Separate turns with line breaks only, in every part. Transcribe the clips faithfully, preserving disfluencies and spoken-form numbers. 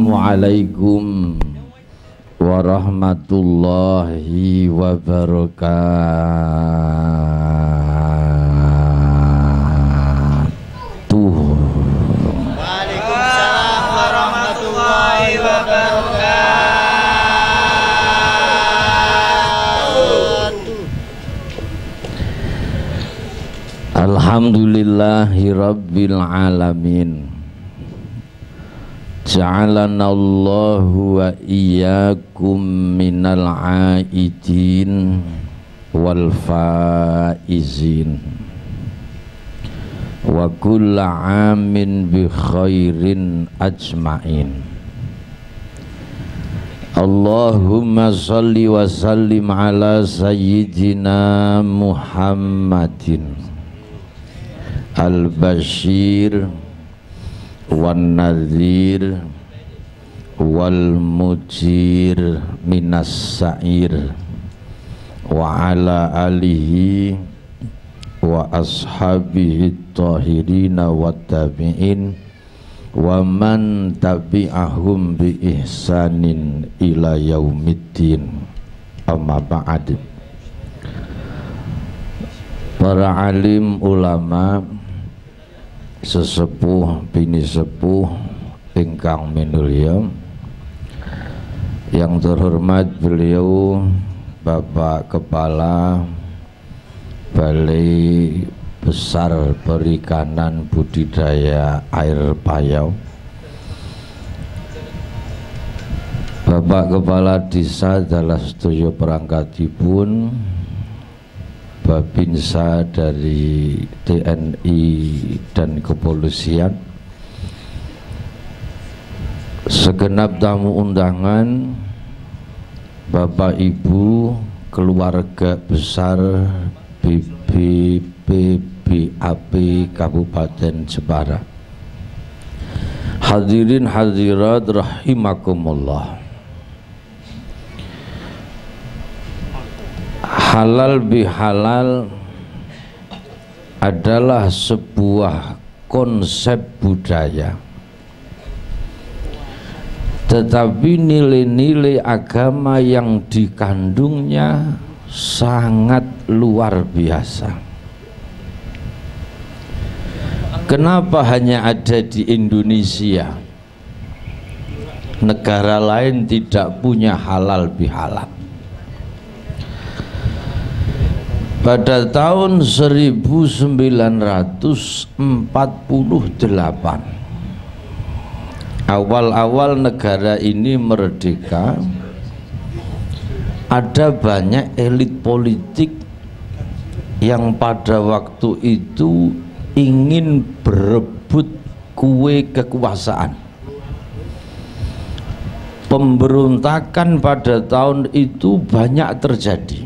Assalamualaikum warahmatullahi wabarakatuh.
Waalaikumsalam warahmatullahi wabarakatuh.
Alhamdulillahi rabbil alamin. Ja'alana Allahu wa iyyakum minal aidin wal faizin wa kulla amin bi khairin ajmain. Allahumma salli wa sallim ala sayyidina Muhammadin al-Bashir wan nadhir wal mujir minas sa'ir wa ala alihi wa ashabihi tahirina wa tabi'in wa man tabi'ahum bi ihsanin ila yaumiddin. Amma ba'd. Para alim ulama, sesepuh bini sepuh ingkang minulya, yang terhormat beliau Bapak Kepala Balai Besar Perikanan Budidaya Air Payau, Bapak Kepala Desa adalah setuju perangkatipun, Babinsa dari T N I dan kepolisian, segenap tamu undangan, Bapak Ibu, keluarga besar B B P B A P Kabupaten Jepara, hadirin hadirat rahimakumullah. Halal bihalal adalah sebuah konsep budaya, tetapi nilai-nilai agama yang dikandungnya sangat luar biasa. Kenapa hanya ada di Indonesia? Negara lain tidak punya halal bihalal. Pada tahun seribu sembilan ratus empat puluh delapan, awal-awal negara ini merdeka, ada banyak elit politik yang pada waktu itu ingin berebut kue kekuasaan. Pemberontakan pada tahun itu banyak terjadi,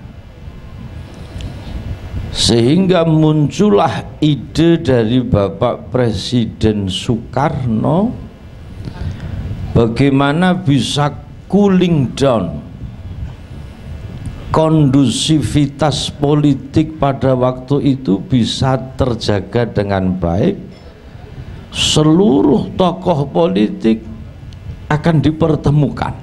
sehingga muncullah ide dari Bapak Presiden Soekarno bagaimana bisa cooling down kondusivitas politik pada waktu itu bisa terjaga dengan baik. Seluruh tokoh politik akan dipertemukan.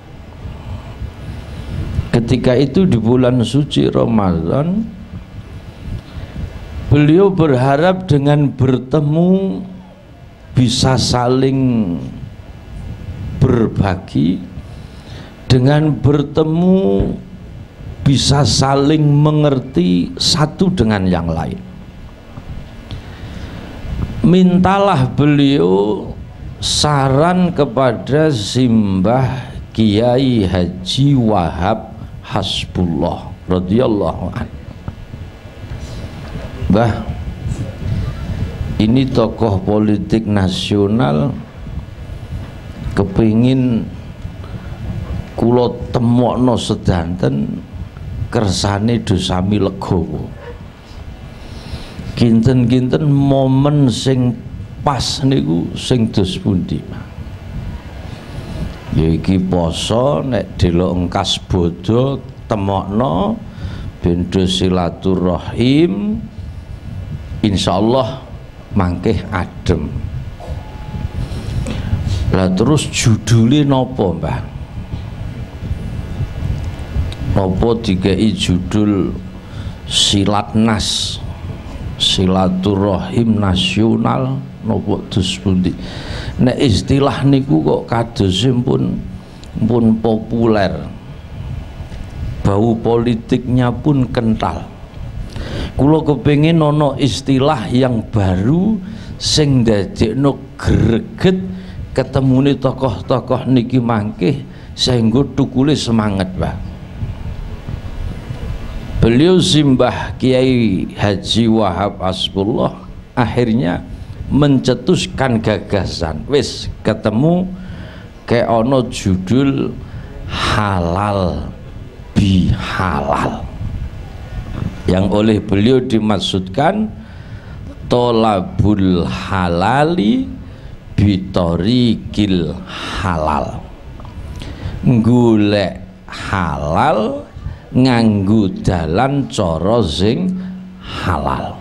Ketika itu di bulan suci Ramadan, beliau berharap dengan bertemu bisa saling berbagi, dengan bertemu bisa saling mengerti satu dengan yang lain. Mintalah beliau saran kepada Simbah Kiai Haji Wahab Hasbullah radhiyallahu anhu. Bah, ini tokoh politik nasional kepingin kulo temokno sedanten kersane dosami legowo. Kinten-kinten momen sing pas niku sing dos pundi? Ya iki poso nek delok engkas bodho temokno bendo silaturahim, insyaallah mangkeh adem. Lah terus judulnya nopo Mbah? Nopo dikai judul Silatnas, silaturahim nasional, nopo dus pundi? Nek istilah niku kok kadosé pun pun populer, bau politiknya pun kental. Kulo kepengin ono istilah yang baru sing ndadekno greget ketemune tokoh-tokoh niki mangkih sehingga tukule semangat, Pak. Beliau Simbah Kiai Haji Wahab Asbullah akhirnya mencetuskan gagasan, wis ketemu kayak ono judul halal bihalal, yang oleh beliau dimaksudkan tolabul halali bitorikil halal, golek halal nganggo dalan cara sing halal.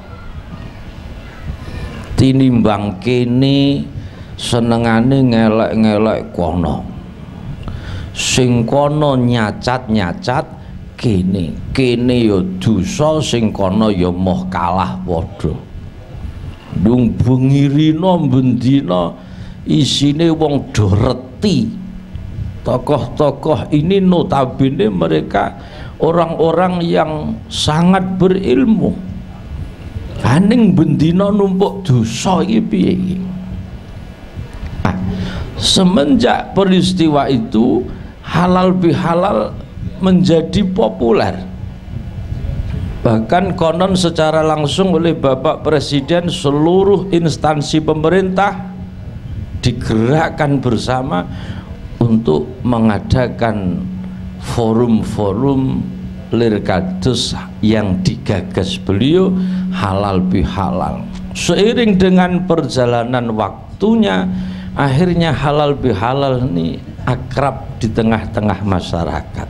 Tinimbang kene senengane ngelek-ngelek kono, sing kono nyacat-nyacat kene, kene ya dosa, sing kono ya moh kalah padha. Dung bengirina bendina isine wong do reti. Tokoh-tokoh ini notabene mereka orang-orang yang sangat berilmu. Aning bendina numpuk dosa iki piye iki? Nah, semenjak peristiwa itu halal bihalal menjadi populer. Bahkan konon secara langsung oleh Bapak Presiden seluruh instansi pemerintah digerakkan bersama untuk mengadakan forum-forum lirkados yang digagas beliau halal bihalal. Seiring dengan perjalanan waktunya, akhirnya halal bihalal ini akrab di tengah-tengah masyarakat.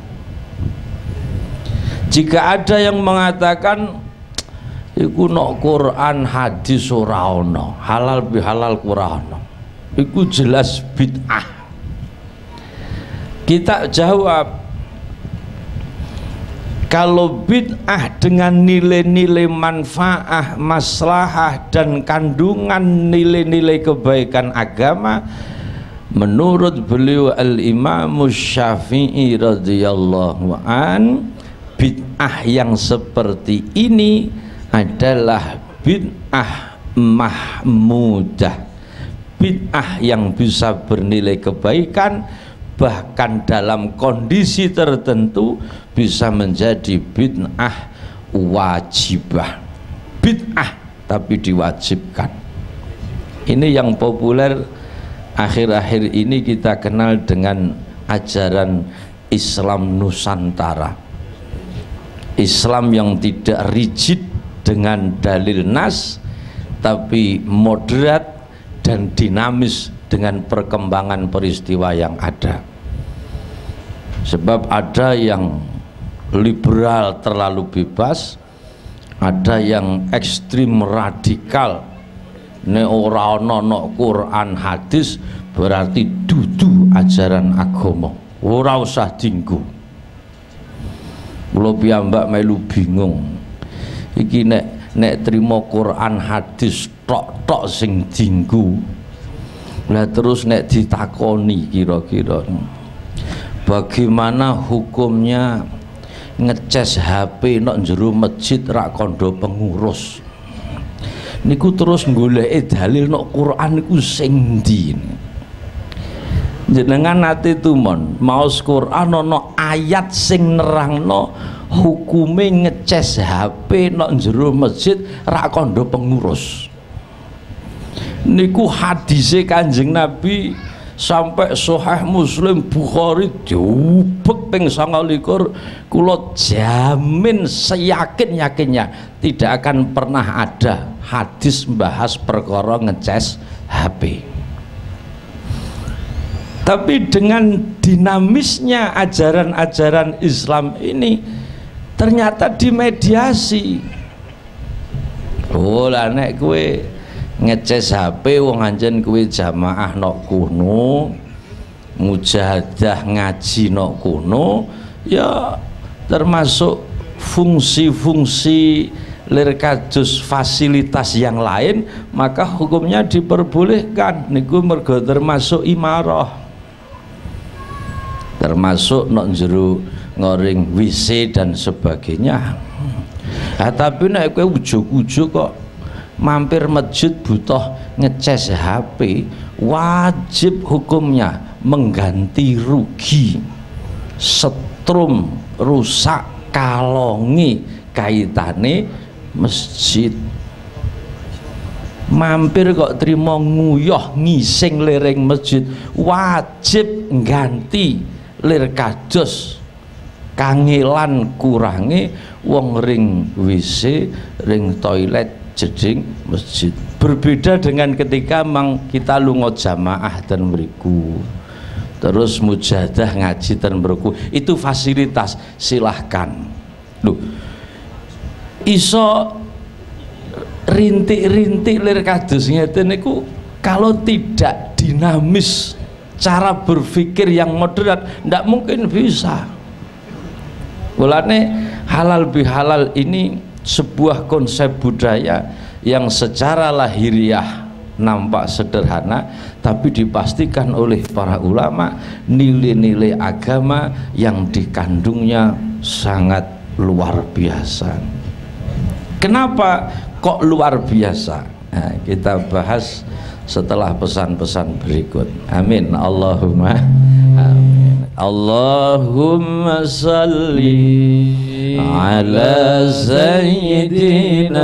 Jika ada yang mengatakan iku nok Quran hadis ora ono, halal bihalal ora ono, iku jelas bid'ah. Kita jawab, kalau bid'ah dengan nilai-nilai manfaah, maslahah dan kandungan nilai-nilai kebaikan agama, menurut beliau Al-Imam Syafi'i radhiyallahu an, bid'ah yang seperti ini adalah bid'ah mahmudah, bid'ah yang bisa bernilai kebaikan, bahkan dalam kondisi tertentu bisa menjadi bid'ah wajibah, bid'ah tapi diwajibkan. Ini yang populer akhir-akhir ini kita kenal dengan ajaran Islam Nusantara, Islam yang tidak rigid dengan dalil nas, tapi moderat dan dinamis dengan perkembangan peristiwa yang ada. Sebab ada yang liberal terlalu bebas, ada yang ekstrim radikal, ne ora ana no Quran hadis berarti dudu ajaran agama, ora usah dinggo. Kula piyambak melu bingung iki nek nek trimo Quran hadis tok-tok sing dinggo. Lah terus nek ditakoni kira-kira bagaimana hukumnya ngeces H P nok jero masjid rak kondo pengurus, niku terus goleki dalil nok Quran niku sing ndi? Jenengan nate tumon maos Quran ana ayat sing nerangno hukume ngeces H P nok jero masjid rak kondo pengurus. Niku hadise Kanjeng Nabi sampai Sahih Muslim Bukhari diubek ping sanga likur. Kula jamin seyakin-yakinnya tidak akan pernah ada hadis membahas perkara ngeces H P. Tapi dengan dinamisnya ajaran-ajaran Islam ini ternyata dimediasi. Oh lah nek kowe ngeces H P wong anjen kuwi jamaah nok kuno, mujahadah ngaji nok kuno, ya termasuk fungsi-fungsi lirkadus fasilitas yang lain, maka hukumnya diperbolehkan. Niku mergo termasuk imarah, termasuk nok jero ngoring W C dan sebagainya. Nah, tapi nek kowe ujug-ujug kok mampir masjid butuh ngecas H P, wajib hukumnya mengganti rugi, setrum, rusak, kalongi kaitane masjid. Mampir kok terima nguyoh ngising lereng masjid, wajib ganti lirkados kangelan kurangi wong ring W C, ring toilet jeding masjid. Berbeda dengan ketika mang kita lunga jamaah dan mriku, terus mujahadah ngaji dan mriku, itu fasilitas, silahkan. Loh, iso rintik-rintik lirkados ngeten niku kalau tidak dinamis, cara berpikir yang modern, ndak mungkin bisa. Mulane halal bihalal ini sebuah konsep budaya yang secara lahiriah nampak sederhana, tapi dipastikan oleh para ulama nilai-nilai agama yang dikandungnya sangat luar biasa. Kenapa kok luar biasa? Nah, kita bahas setelah pesan-pesan berikut. Amin. Allahumma amin. Allahumma salli ala sayyidina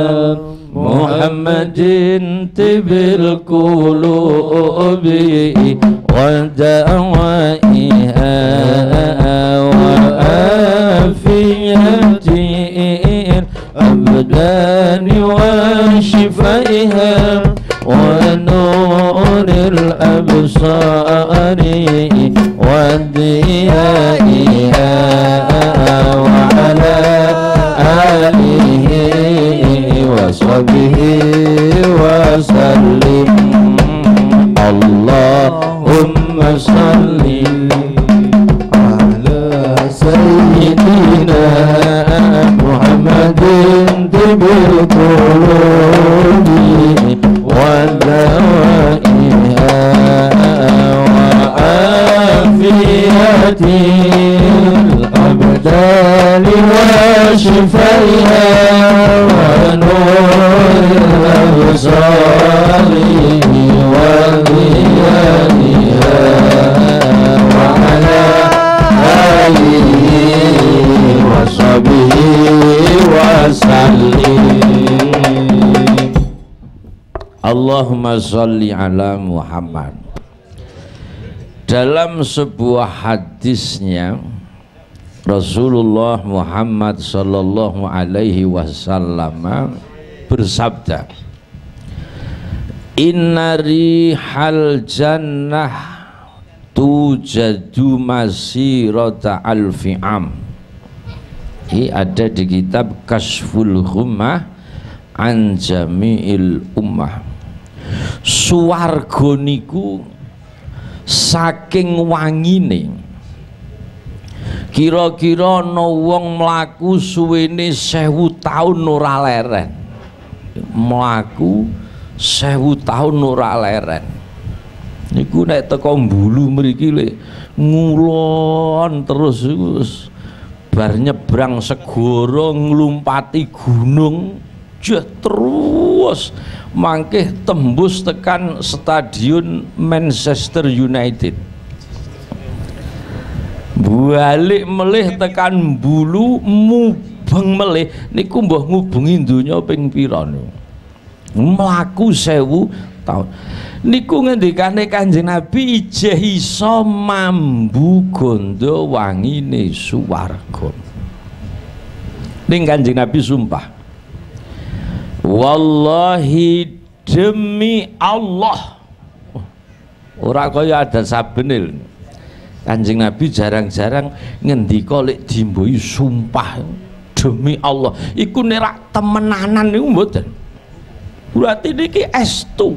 Muhammadin tibil qulubi wa da'waiha wa afiyatin abdani wa shifaiha wa nuril absari wa diyaiha wa ala alihi wa sahbihi wa sallim. Allahumma salli ala sayyidina Muhammadin tibil qulubi wa dawaiha wa afiyatil abdali wa shifaiha wa nuril absari wa diyaiha wa ala alihi wa sahbihi wa sallim. Allahumma sholli ala Muhammad. Dalam sebuah hadisnya Rasulullah Muhammad sallallahu alaihi wasallam bersabda, inna rihal jannah tujadu masirata alfi am. Ini ada di kitab Kashful Ghummah an Jami'il Ummah. Suwarga niku saking wangine kira-kira ana wong mlaku suwene sewu taun ora leren, mlaku sewu taun ora leren. Niku nek teko mbulu mriki le ngulon terus iku bar nyebrang segara nglumpati gunung jah terus mangkeh tembus tekan stadion Manchester United, balik melih tekan mbulu mubeng melih niku mbah ngubungi donya ping pira niku mlaku sewu taun. Niku ngendikane Kanjeng Nabi ijeh iso mambu gondo wangine suwarga. Ning Kanjeng Nabi sumpah, wallahi demi Allah, ora kaya ada sabenil. Kanjeng Nabi jarang-jarang ngendika lek dimboi sumpah demi Allah. Iku nek temenanan niku mboten. Berarti niki estu.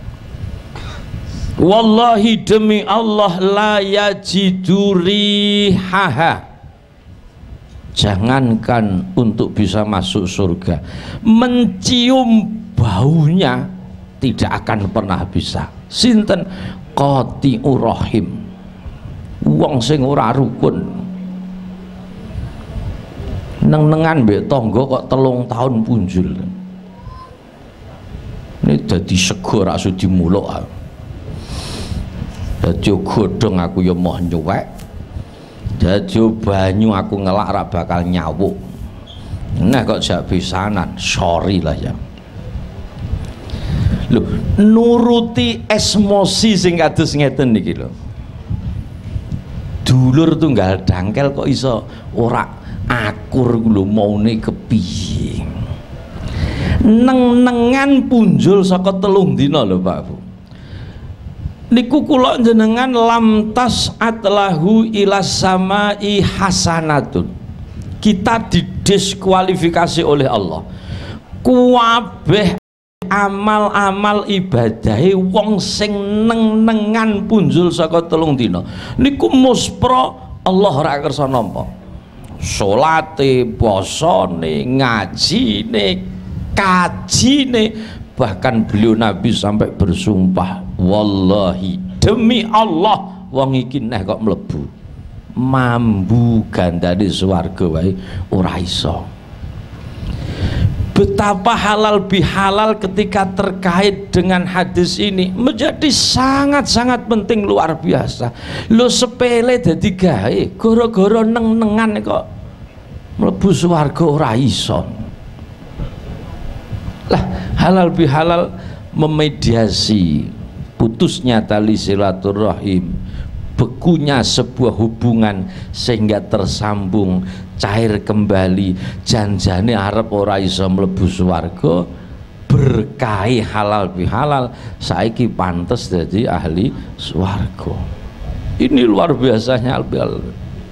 Wallahi demi Allah la yajiduri haha. Jangankan untuk bisa masuk surga, mencium baunya tidak akan pernah bisa. Sinten qati'ur rahim, wong sing ora rukun, neng-nengan mbek tangga kok telung tahun punjul. Ini dadi sego ra sudi muluk. Dadi godhong aku ya moh nyuwek, dadi banyu aku ngelak ra bakal nyawuk. Nah kok jak pisanan, sorry lah ya. Lho, nuruti emosi sing kados ngeten niki lho. Dulur tunggal dangkel kok iso ora akur lho maune kepiye. Neng-nengan punjul saka telung dina lho Pak Bu. Niku kula jenengan lam tas'at lahu ilas samai hasanatun. Kita didiskualifikasi oleh Allah. Kuwabeh amal-amal ibadahe wong sing neng-nengan punjul saka telung dina niku muspra Allah ora kersa nampa. Salate, posone, ngajine, kajine, bahkan beliau Nabi sampai bersumpah, wallahi demi Allah wong iki neh kok mlebu mambu gandane swarga wae ora iso. Betapa halal bihalal ketika terkait dengan hadis ini menjadi sangat-sangat penting, luar biasa. Lo sepele dadi gawe gara-gara neng-nengan kok mlebu swarga ora iso. Lah halal bihalal memediasi putusnya tali silaturahim, bekunya sebuah hubungan sehingga tersambung, cair kembali, janjane arep ora iso mlebu swarga, berkahi halal bihalal saiki pantes dadi ahli swarga. Ini luar biasanya halal.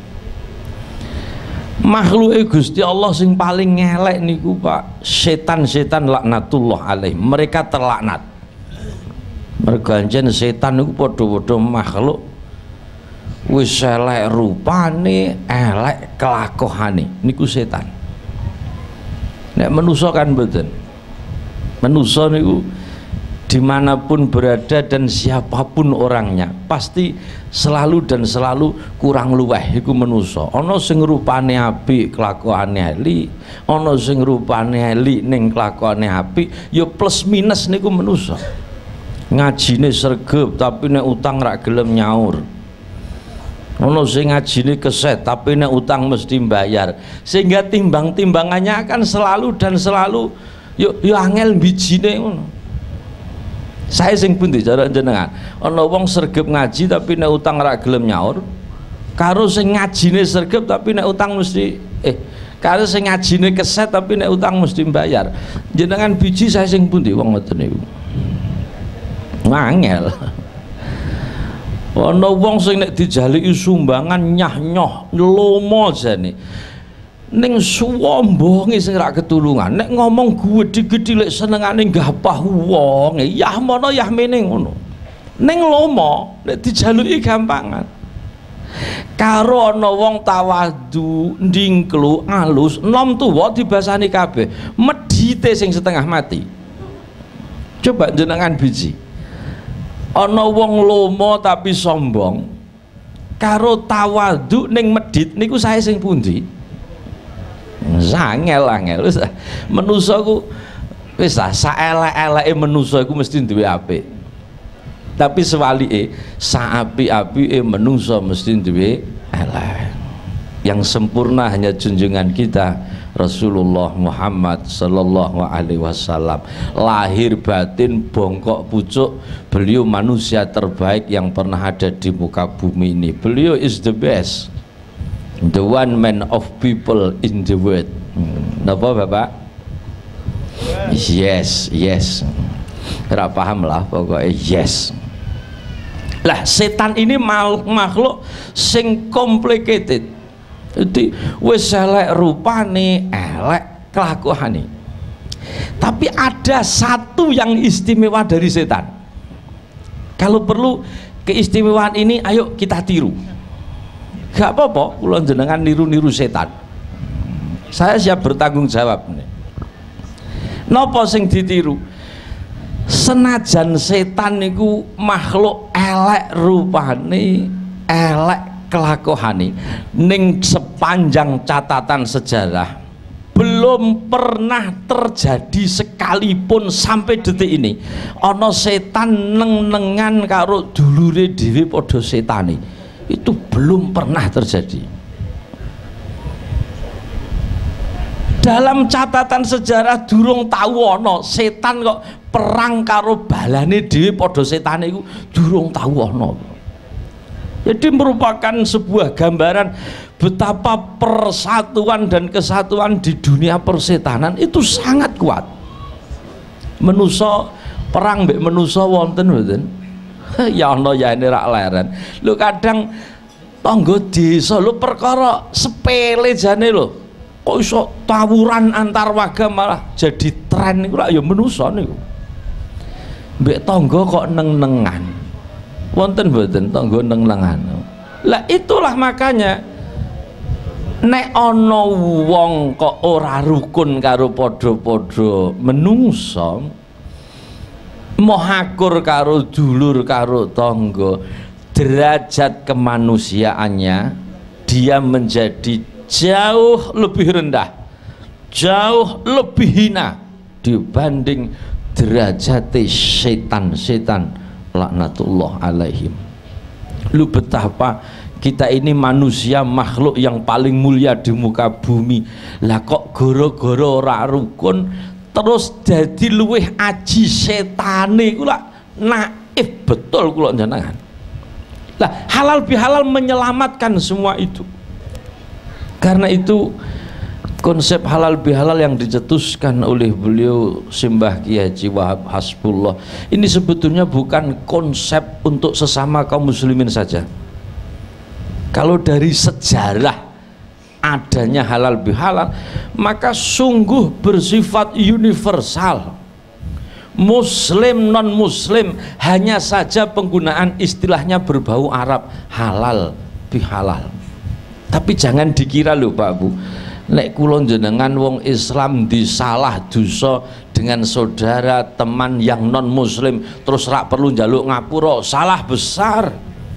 Makhluke Gusti Allah sing paling ngelek niku Pak, setan-setan laknatullah alaih, mereka terlaknat. Mergo anjen setan niku padha-padha makhluk wis elek rupane, elek kelakuane, niku setan. Nek manusa kan mboten. Manusa niku dimanapun berada dan siapapun orangnya pasti selalu dan selalu kurang luweh iku manusa. Ana sing rupane apik kelakuane elek, ana sing rupane elek ning kelakuane apik, ya plus minus niku manusa. Ngajine sregep tapi nek utang ra gelem nyaur. Ono sing ngajine keset tapi nek utang mesti bayar, sehingga timbang-timbangannya akan selalu dan selalu yo yo angel bijine ngono. Saya sing pundi cara jenengan, ana wong sregep ngaji tapi nek utang ora gelem nyaur, karo sing ngajine sregep tapi nek utang mesti eh karo sing ngajine keset tapi nek utang mesti bayar. Jenengan biji saya sing pundi wong ngoten niku. Angel. Ana wong sing nek dijaliki sumbangan nyah-nyoh lomo jane ning suwombonge sing ra ketulungan, nek ngomong gedhi-gedhi lek senengane gapah wong yah mono yah mene ngono, ning lomo nek dijaluki gampangan. Karo ana wong tawadu ndingklu alus nom tuwa dibasani kabeh, medhite sing setengah mati. Coba jenengan biji, ana wong lomo tapi sombong karo tawadhu ning medhit niku sae sing pundi? Angel-angel wis manusa ku wis saelek-eleke manusa iku mesti duwe apik. Tapi sewalike saapik-apike manusa mesti duwe elek. Yang sempurna hanya junjungan kita Rasulullah Muhammad sallallahu alaihi wasallam. Lahir batin bongkok pucuk, beliau manusia terbaik yang pernah ada di muka bumi ini. Beliau is the best, the one man of people in the world. Napa Bapak? Yes, yes. Ora paham lah pokoknya yes. Lah setan ini makhluk sing complicated. Jadi wis elek rupane, elek kelakuane. Tapi ada satu yang istimewa dari setan. Kalau perlu keistimewaan ini ayo kita tiru. Gak apa-apa kula jenengan niru-niru setan. Saya siap bertanggung jawab. Napa sing ditiru? Senajan setan niku makhluk elek rupane, elek kelakuane, ning sepanjang catatan sejarah belum pernah terjadi sekalipun sampai detik ini ana setan neng-nengan karo dulure dhewe padha setane. Itu belum pernah terjadi. Dalam catatan sejarah durung tahu ana setan kok perang karo balane dhewe padha setane iku durung tahu ana. Jadi merupakan sebuah gambaran betapa persatuan dan kesatuan di dunia persetanan itu sangat kuat. Menusa perang mbek menusa wonten mboten? Ya ana ya ini rak leren. Lho kadang tangga desa lho perkara sepele jane lho. Kok iso tawuran antar warga malah jadi tren niku lak ya menusa niku. Mbek tangga kok neng-nengan. Wonten mboten tangga neng-nengan. Lah itulah makanya nek ana wong kok ora rukun karo padha-padha menungsa, moh akur karo dulur karo tangga, derajat kemanusiaannya dia menjadi jauh lebih rendah, jauh lebih hina dibanding derajat setan-setan laknatullah alaihim. Lu betapa kita ini manusia makhluk yang paling mulia di muka bumi. Lah kok gara-gara ora rukun terus jadi luweh aji setane kula naif betul kula jenengan. Lah halal bihalal menyelamatkan semua itu. Karena itu konsep halal bihalal yang dicetuskan oleh beliau Simbah Kiai Haji Wahab Hasbullah ini sebetulnya bukan konsep untuk sesama kaum muslimin saja. Kalau dari sejarah adanya halal bihalal maka sungguh bersifat universal. Muslim non muslim hanya saja penggunaan istilahnya berbau Arab, halal bihalal. Tapi jangan dikira lho Pak Bu, nek kula jenengan wong Islam disalah dosa dengan saudara teman yang non muslim terus rak perlu njaluk ngapura, salah besar.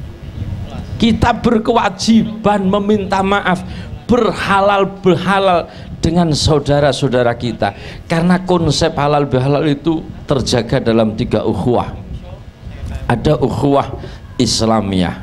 Kita berkewajiban meminta maaf, berhalal berhalal dengan saudara-saudara kita, karena konsep halal bihalal itu terjaga dalam tiga ukhuwah. Ada ukhuwah Islamiyah,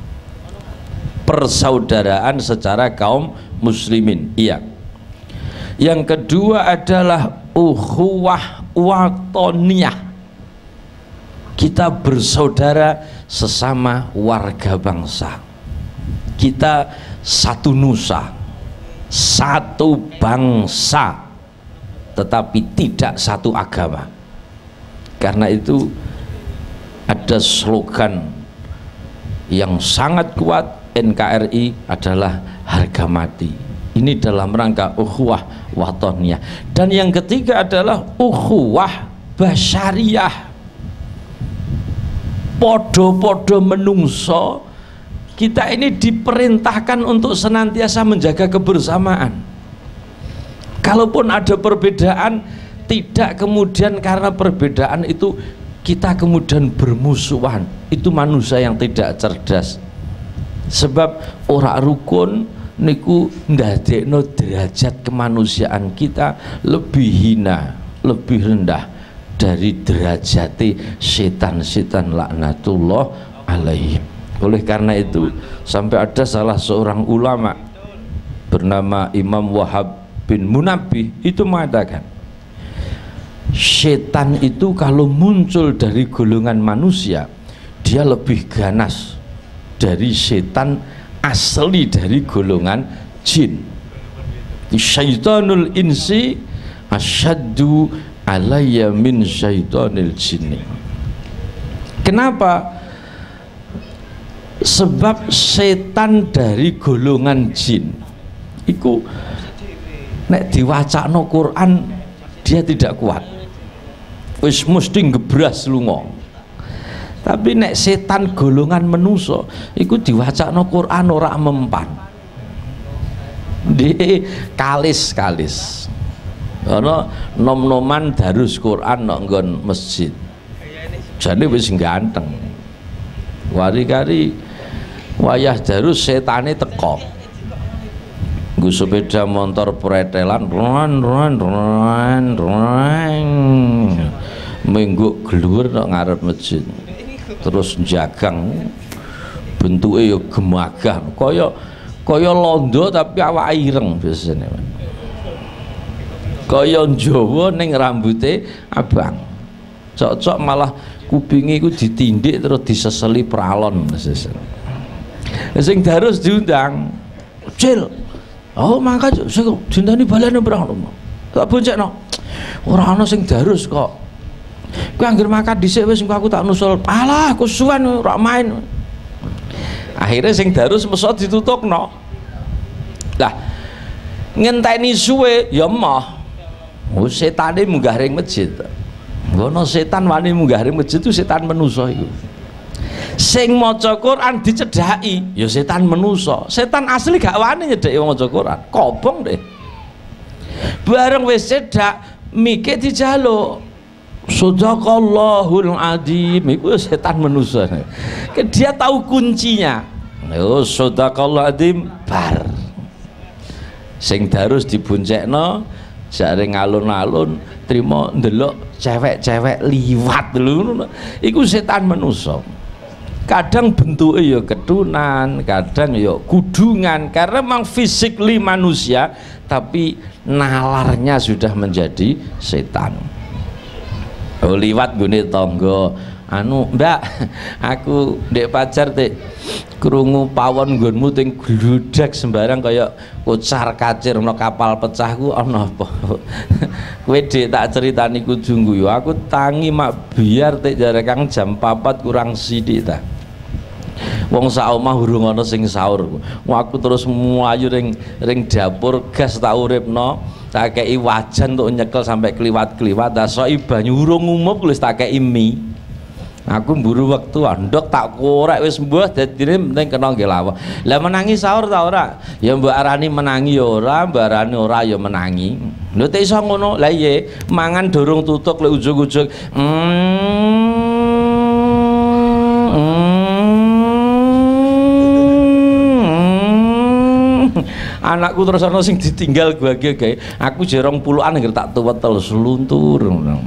persaudaraan secara kaum muslimin, iya. Yang kedua adalah ukhuwah watoniyah, kita bersaudara sesama warga bangsa, kita satu nusa, satu bangsa, tetapi tidak satu agama. Karena itu ada slogan yang sangat kuat N K R I adalah harga mati. Ini dalam rangka ukhuwah watoniyah. Dan yang ketiga adalah ukhuwah basyariyah, podo-podo menungso. Kita ini diperintahkan untuk senantiasa menjaga kebersamaan. Kalaupun ada perbedaan, tidak kemudian karena perbedaan itu kita kemudian bermusuhan. Itu manusia yang tidak cerdas. Sebab ora rukun niku ndadekno derajat kemanusiaan kita lebih hina, lebih rendah dari derajati setan-setan laknatullah alaihim. Oleh karena itu sampai ada salah seorang ulama bernama Imam Wahab bin Munabbih itu mengatakan, setan itu kalau muncul dari golongan manusia dia lebih ganas dari setan asli dari golongan jin. Syaitanul insi asyaddu alayya min syaitanil jinni. Kenapa? Sebab setan dari golongan jin iku nek diwacakno Quran dia tidak kuat, wis mesti ngebras lunga. Tapi nek setan golongan manusa iku diwacakno Quran ora mempan, di kalis-kalis ana nom-noman darus Quran nang nggon masjid jane wis ganteng, wari-kari wayah darus setane teko nggo sepeda motor pretelan ron ron ron ron minggu gluwur nang ngarep masjid terus jagang bentuke ya gemagah kaya kaya londo tapi awak ireng biasane kaya Jawa ning rambute abang cocok malah kupinge iku ditindik terus diseseli pralon sing darus diundang Cil oh mangka sing dintani balane pralon tak boncekno ora ana sing darus kok kowe anggere makan dhisik wis aku tak nusul alah kusuwan ora main akhirnya sing darus mesot ditutupno lah ngenteni suwe ya emoh oh setane munggah ring masjid ngono setan wani munggah ring masjid itu setan manusa iku sing maca Quran dicedhaki ya setan manusa setan asli gak wani nyedhaki wong maca Quran kobong deh bareng wis cedhak mikir dijaluk Sadaqallahul Adzim iku setan manusa dia tahu kuncinya oh Sadaqallahul Adzim bar sing darus diboncekno jare ngalun-alun trimo ndelok cewek-cewek liwat lho iku setan manusa kadang bentuke ya ketunan kadang ya kudungan karena memang physically manusia tapi nalarnya sudah menjadi setan oh liwat gune tangga anu mbak aku ndek pacar teh krungu pawon nggonmu ting gludak sembarang kaya ucar kacir ana kapal pecahku ana apa kowe dek tak critani kudu guyu aku tangi mak biar teh jare Kang jam papat kurang sithik ta wong sak omah urung ana sing sahur aku terus mlayu ring ring dapur gas tak uripno tak kei wajan untuk nyekel sampai kliwat-kliwat tak soki banyu urung ngumup wis tak kei mie aku mburu waktu andok tak korek wis mbuh dadine penting kena nggih lawa lah menangi sahur ta ora ya mbok arani menangi ya ora mbok arani ora ya menangi lho teh iso ngono lah iya mangan durung tutuk lek ujug-ujug anakku terus ana sing ditinggal gua gawe aku jerong puluhan anggere tak tuwetel sluntur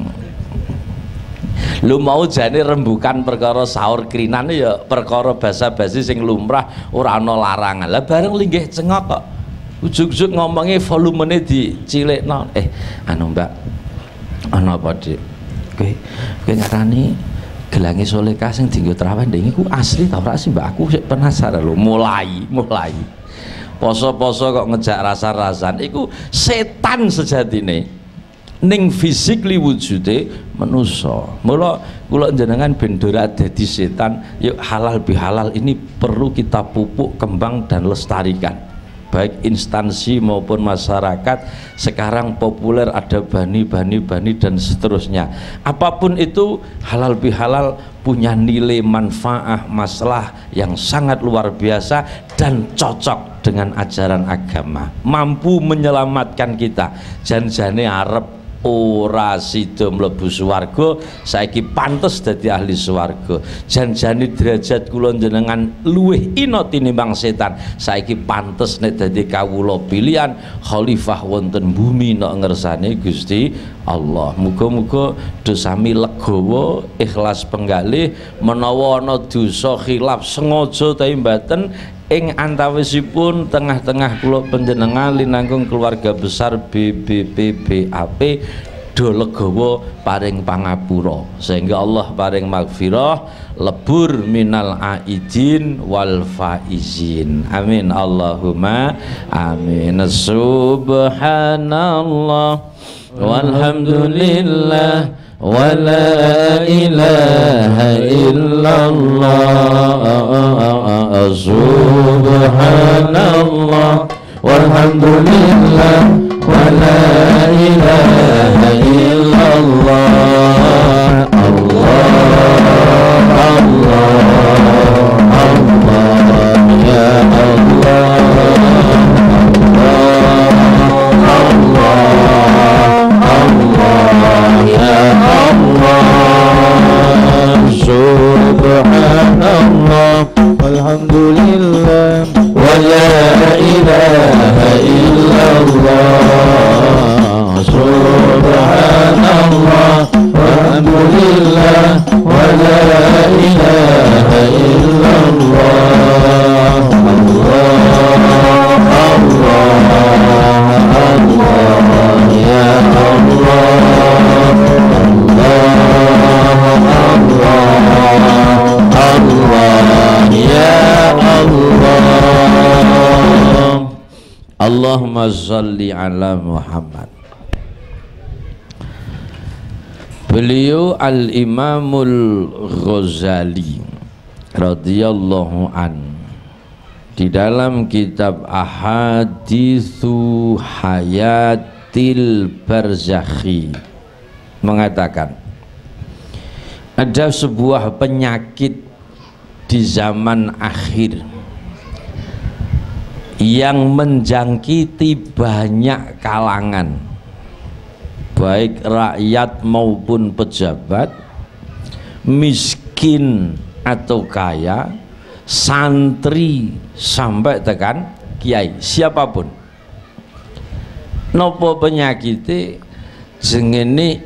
lu mau jane rembukan perkara sahur krinan ya perkara basa-basi sing lumrah ora ana larangan lah bareng linggih cengok kok ujug-ujug ngomongnya volumenya dicilikno eh anu mbak ana apa dik kowe kowe ngarani gelange solekah sing dienggo traweh ndek iku asli ta ora sih mbak aku sik penasaran lho mulai mulai poso-poso kok ngejak rasa-rasan iku setan sejatine ning physically wujude manusa mula kula jenengan ben ora dadi setan yuk halal bihalal ini perlu kita pupuk kembang dan lestarikan baik instansi maupun masyarakat sekarang populer ada bani bani bani dan seterusnya apapun itu halal bihalal punya nilai manfaat masalah yang sangat luar biasa dan cocok dengan ajaran agama mampu menyelamatkan kita jan-jane arep ora sida mlebu swarga saiki pantes dadi ahli swarga jan-jane derajat kula jenengan luwih ina tinimbang setan saiki pantes nek dadi kawula pilihan khalifah wonten bumi nek ngersane Gusti Allah muga-muga dosami legawa ikhlas penggalih menawa ana dosa khilaf sengaja ta mboten ing antawisipun tengah-tengah kula panjenengan linangkung keluarga besar B B P B A P do legawa paring pangapura sehingga Allah paring magfirah lebur minal aidin wal faizin amin Allahumma amin subhanallah walhamdulillah wa la ilaha illallah subhanallah walhamdulillah wa la ilaha illallah. Allah Allah Allah ya Allah Allah Allah ya Allah. Subhanallah walhamdulillah wa la ilaha illallah. Subhanallah walhamdulillah wa la ilaha illallah. Allah Allah Allah ya Allah Allah Allah ya Allah. Allahumma shalli ala Muhammad. Beliau Al-Imamul Ghazali radhiyallahu an di dalam kitab Ahaditsu Hayatil Barzakhi mengatakan ada sebuah penyakit di zaman akhir yang menjangkiti banyak kalangan, baik rakyat maupun pejabat, miskin atau kaya, santri sampai tekan kiai, siapapun. Nopo penyakite jengene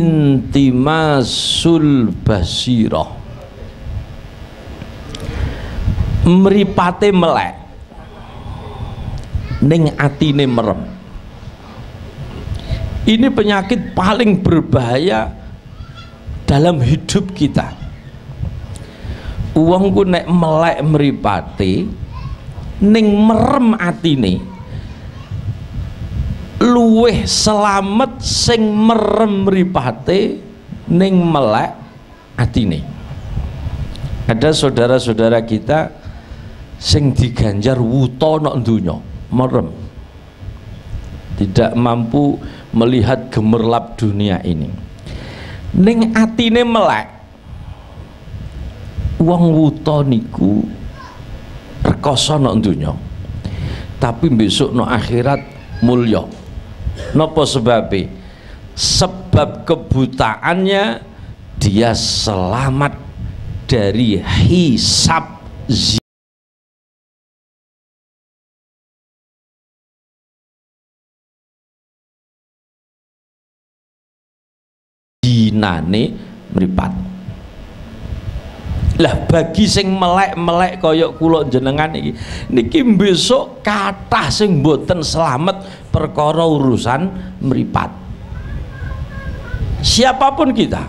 intimasul basirah, mripate melek ning atine merem. Ini penyakit paling berbahaya dalam hidup kita. Wong ku nek melek mripate ning merem atine, luweh selamat sing merem mripate ning melek atine. Ada saudara-saudara kita sing diganjar wuta nek donya, merem, tidak mampu melihat gemerlap dunia ini, ning atine melek. Wong wuta niku rekoso nek donya, tapi besok no akhirat mulya. Napa sebabe? Sebab kebutaannya dia selamat dari hisab zinane mripat. Lah bagi sing melek-melek kaya kula jenengan iki, niki besok kathah sing mboten selamat perkara urusan mripat. Siapapun kita,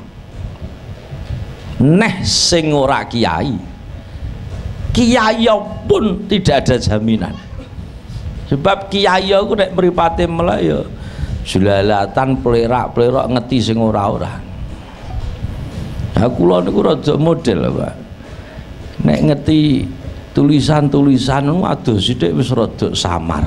neh sing ora kiai, kiai pun tidak ada jaminan. Sebab kiai aku nek mripate melek ya julalatan plerak-plerak ngeti sing ora-ora. Aku lho niku rada model, Pak. Nek ngeti tulisan-tulisan aduh sithik wis rada samar.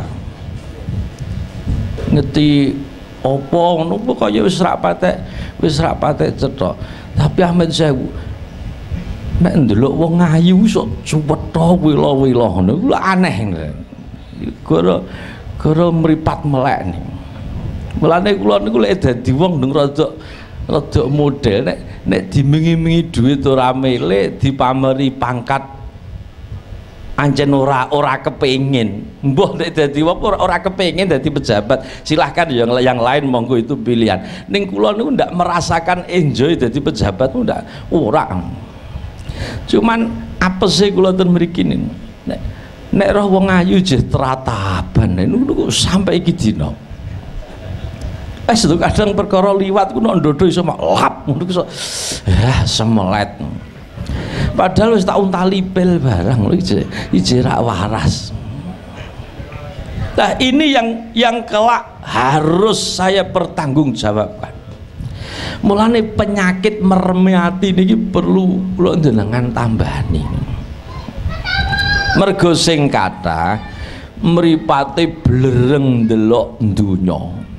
Ngeti apa ngono kaya wis rak patek, wis rak patek cetha. Tapi Ahmed Sewu nek ndelok wong ayu sok cuwetha wila-wila ngono ku aneh. Gara gara mripat melek niku. Mulane kula niku lek dadi wong ndeng rada rada model, nek nek dimingi-mingi dhuwit ora melek, dipameri pangkat ancen ora ora kepengin. Mbah nek dadi wong ora, ora kepengin dadi pejabat, silahkan yang yang lain monggo itu pilihan. Ning kula niku ndak merasakan enjoy dadi pejabat ndak ora. Cuman apese kula ten mriki niku. Nek nek roh wong ayu jeh trataban niku sampai iki dina. Eh setu kadang perkara liwat ku nek ndodo iso mak lap ngono iso ah semelet. Padahal wis tak untali pil barang lho iki iki rak waras. Nah ini yang yang kelak harus saya pertanggungjawabkan. Mulane penyakit meremi ati niki perlu kula njenengan tambani. Mergo sing kathah mripate blereng ndelok donya.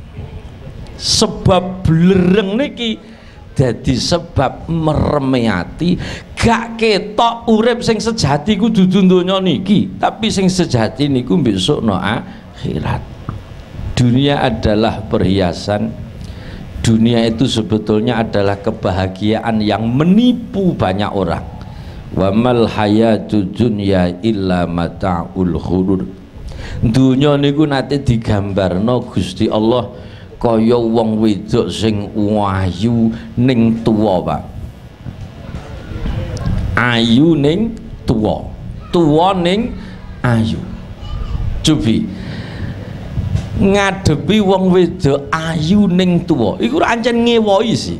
Sebab blereng niki dadi sebab mereme ati, gak ketok urip sing sejati ku dudu donya niki, tapi sing sejati niku besok no akhirat. Dunia adalah perhiasan, dunia itu sebetulnya adalah kebahagiaan yang menipu banyak orang. Wa mal hayatud dunya illa mata'ul ghurur. Dunia niku nate digambarno Gusti Allah kaya wong wedok sing ayu ning tuwa, Pak. Ayu ning tuwa, tuwa ning ayu. Cobi ngadepi wong wedok ayu ning tuwa iku ora ancen ngewohi sih.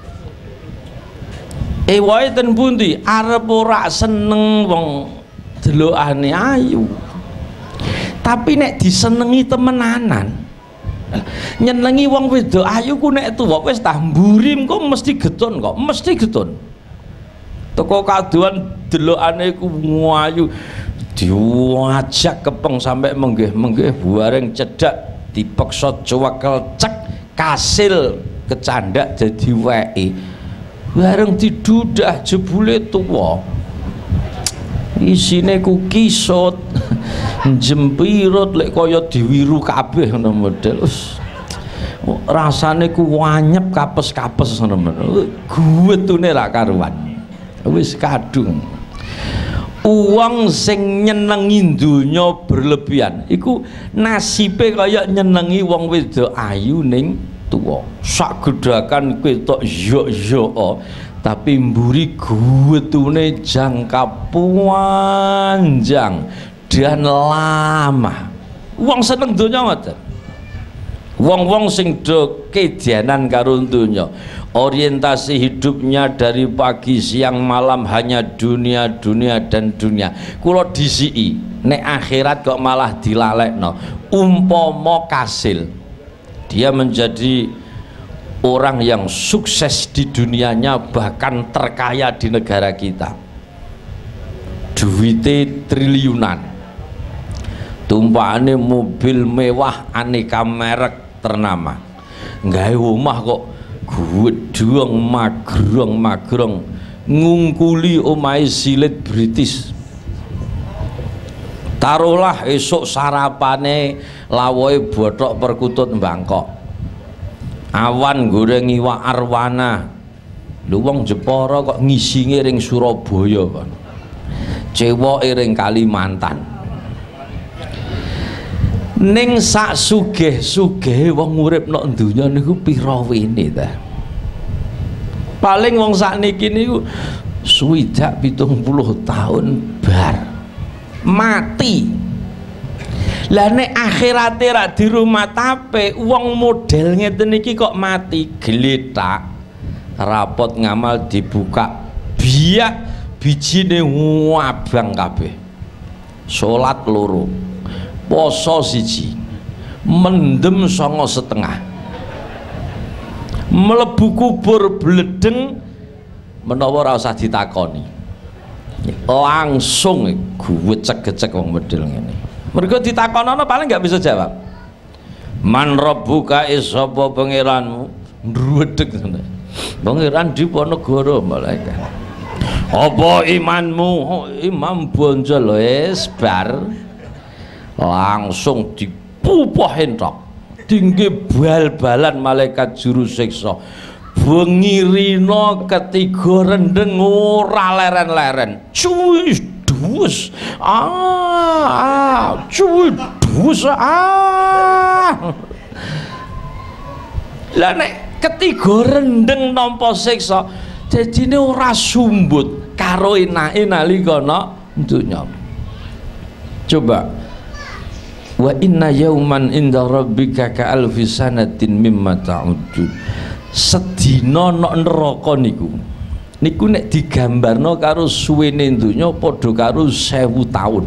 Ewohe ten pundi? Arep ora seneng wong delokane ayu. Tapi nek disenengi temenanan, nyenengi wong wedok ayu ku nek tuwa wis tah mburi engko mesti getun kok, mesti getun. Teko kaduan delokane ku ayu diwajak kepeng sampai menggih-menggih buaring cedak dipeksa cewakel cek kasil kecandak jadi wei. Bareng didudah jebule tuwa. Isine ku kisut, jempirut lek kaya diwiru kabeh ngono model. Rasane ku wanyep kapes-kapes ngono model. Guwetune ra karuan. Wis kadung. Uang sing nyenengi donya berlebihan iku nasibe kaya nyenengi wong wedok ayu ning tuwa. Sak gedakan kowe tok yo-yo tapi mburi guwetune jangka panjang dan lama. Wong seneng donya ngoten. Wong-wong sing do kedanan karo donya, orientasi hidupnya dari pagi siang malam hanya dunia dunia dan dunia. Kula disiki nek akhirat kok malah dilalekno. Umpama kasil dia menjadi orang yang sukses di dunianya, bahkan terkaya di negara kita, duwite triliunan, tumpakane mobil mewah aneka merek ternama, nggawe omah kok gedhong magrong-magrong, ngungkuli omahe silit British. Taruhlah esok sarapane lawohe bothok perkutut Bangkok, awan goreng iwak arwana, lho wong Jepara kok ngisinge ring Surabaya kon, cewoke ring Kalimantan. Ning sak sugih-sugih wong urip nok donya niku pira wene ta? Paling wong sakniki niku swidak pitung puluh tahun bar mati. Lah nek akhirate ra dirumatape, wong model ngeten iki kok mati gletak, rapot ngamal dibuka biak bijine ngabang kabeh. Salat loro, poso siji, mendem songo setengah, mlebu kubur bledeng menawa ora usah ditakoni, langsung guwecek-gecek wong model ngene. Mergo ditakonono paling nggak bisa jawab. Man rabbuka isapa pangeranmu? Ndruwedeg ngene. Pangeran Diponegoro malaikat. Apa imanmu? Oh, imam bonjol wis bar. Langsung dipupuh entok, tinggi bal-balan malaikat juru siksa. Bengirino ketiga rendeng ora leren-leren, cuy dus ah, cuy dus ah. Lah nek ketiga rendeng nampa siksa, jadine ora sumbut karo enake nalika donya. Coba wa inna yauman inda rabbika ka alfi sanatin mimma ta'udun. Sedina nok neraka niku niku nek digambarno karo suwene donya padha karo sewu taun.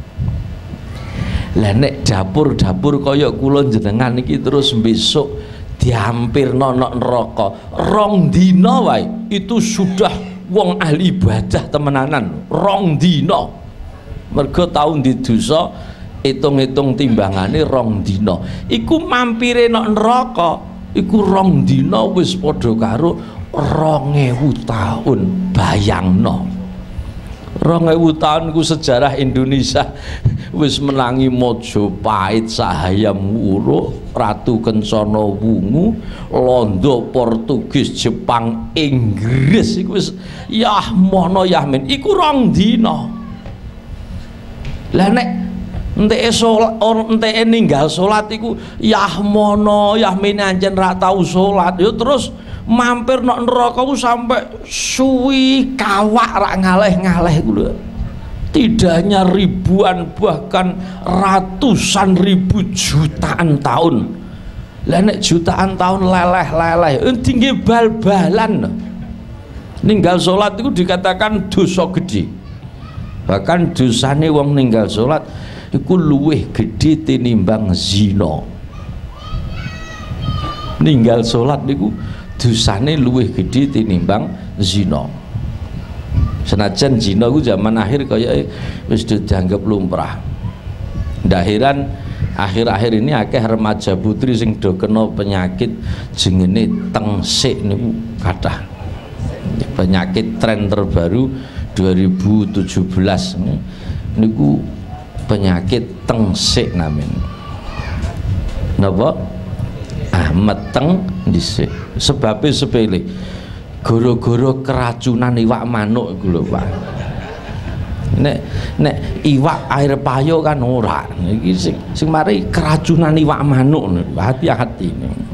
Lah nek dapur-dapur kaya kula jenengan iki terus besok dihampirno nok neraka rong dina wae itu sudah wong ahli ibadah temenanan. Rong dina mergo taun di dosa hitung-hitung timbangane rong dina iku mampire nok neraka iku rong dina wis padha karo rong ewu tahun. Bayangno rong ewu tahun ku sejarah Indonesia wis menangi Majapahit, Sahayam Wuruk, Ratu Kencana Wungu, Londo, Portugis, Jepang, Inggris iku wis yah mono yahmin iku rong dina. Lah nek enteke salat enteke ninggal salat iku yah mono yahmin anjen ra tau salat ya terus mampir nok neraka ku sampai suwi kawak rak ngaleh-ngaleh ku lho. Tidak hanya ribuan bahkan ratusan ribu jutaan tahun. Lah nek jutaan tahun leleh-leleh tinggi bal-balan. Ninggal salat itu dikatakan dosa gede. Bahkan dosane wong ninggal salat iku luwih gede tinimbang zina. Ninggal salat niku dosane luwih gede tinimbang zina. Senajan zina ku zaman akhir kaya wis dianggap lumrah. Ndak heran akhir-akhir ini akeh remaja putri sing do kena penyakit jenenge tengsik niku kathah. Penyakit tren terbaru dua ribu tujuh belas niku penyakit tengsik namin. Napa? Ah meteng dhisik. Sebabnya sepele. Goro-goro keracunan iwak manuk iku lho, Pak. Nek nek iwak air payo kan ora. Iki sing sing mari keracunan iwak manuk. Hati-hati.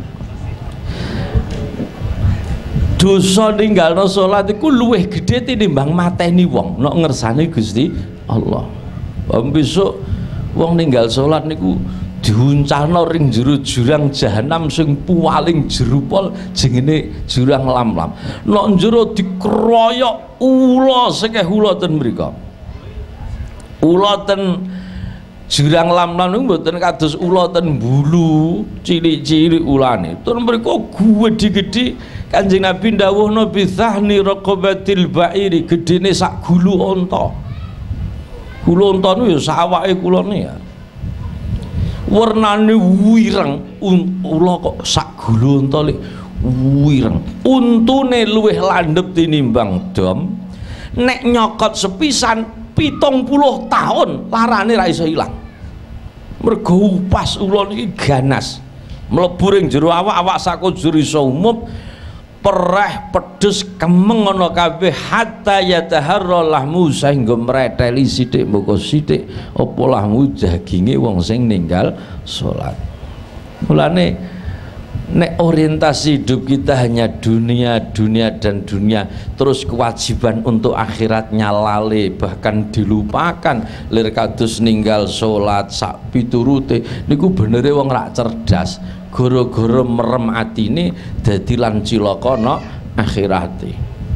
Dosa ninggalno salat iku luwih gedhe tinimbang mateni wong nek ngersane Gusti Allah. Besok wong ninggal salat niku diuncalno ring jero jurang jahanam sing paling jero pol jenenge jurang lam-lam. Nek jero dikeroyok ula sekeh ula ten mriko. Ula ten jurang lam-lam niku mboten kados ula ten Bulu, cilik-cilik ulane. Ten mriko gedhe-gedhe. Kanjeng Nabi ndawuhna bithahni raqabatil ba'iri, gedene sak gulu unta. Gulu unta niku ya sak awake kulone ya. Warnane wireng, ula kok sak gulu unta lek wireng. Untune luwih landhep tinimbang dom. Nek nyokot sepisan pitung puluh tahun larane ra iso ilang. Mergo upas ula niki ganas. Mlebu ring jero awak-awak sakujur iso umup. Pereh pedes kemeng ana kabeh hatta yataharra lahmu sehingga mreteli sithik mboko sithik apa lahmu daginge wong sing ninggal salat. Mulane nek orientasi hidup kita hanya dunia, dunia dan dunia, terus kewajiban untuk akhiratnya lale bahkan dilupakan lir kados ninggal salat sak piturute niku benere wong rak cerdas. Goro-goro merem atine dadi lan cilaka ana akhirate.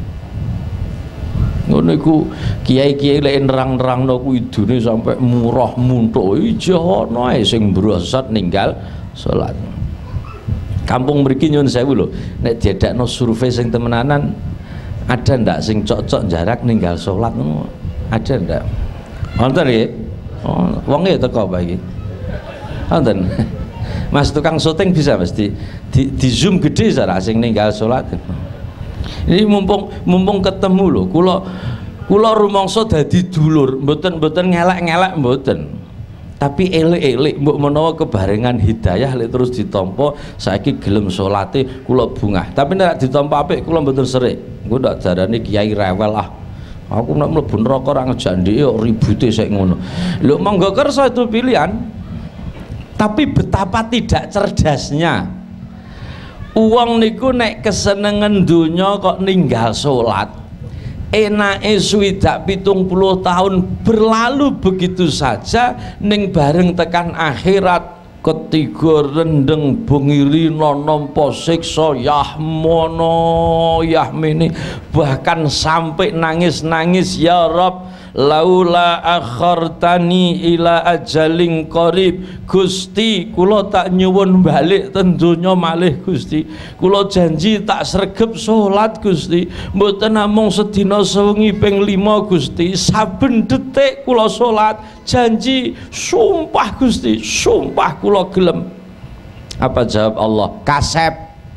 Ngono iku kiai-kiai lek nerang-nerangno ku idune sampai murah muntuk ijo ana ae sing brosot ninggal salat. Kampung mriki nyun sewu lho, nek diedakno survei sing temenanan ada ndak sing cocok jarak ninggal salat ngono? Ada ndak? Wonten nggih? Oh, wong e teko apa iki? Wonten. Mas tukang syuting bisa mesti di, di zoom gede cara sing ninggal salat. Ini mumpung mumpung ketemu lho, kula kula rumangsa dadi dulur, mboten-mboten ngelek-ngelek mboten. Tapi elek-elek mbok menawa kebarengan hidayah lek terus ditampa saiki gelem salate kula bungah. Tapi nek ditampa apik kula mboten serik. Engko ndak darane kiai rewel ah. Aku nek mlebu neraka ora ngejak ndek kok ribute sik ngono. Lho monggo kersa itu pilihan. Tapi betapa tidak cerdasnya uang niku nek kesenengan dunya kok ninggal salat enake swidak pitung puluh tahun berlalu begitu saja ning bareng tekan akhirat ketiga rendeng bengiri nampa siksa yahmono yahmini bahkan sampai nangis-nangis ya Rabb laula akhartani ila ajalin qarib, Gusti kula tak nyuwun balik ten donya malih Gusti, kula janji tak sregep salat Gusti, mboten namung sedina sewengi ping lima Gusti, saben detik kula salat, janji sumpah Gusti, sumpah kula gelem. Apa jawab Allah? Kasep,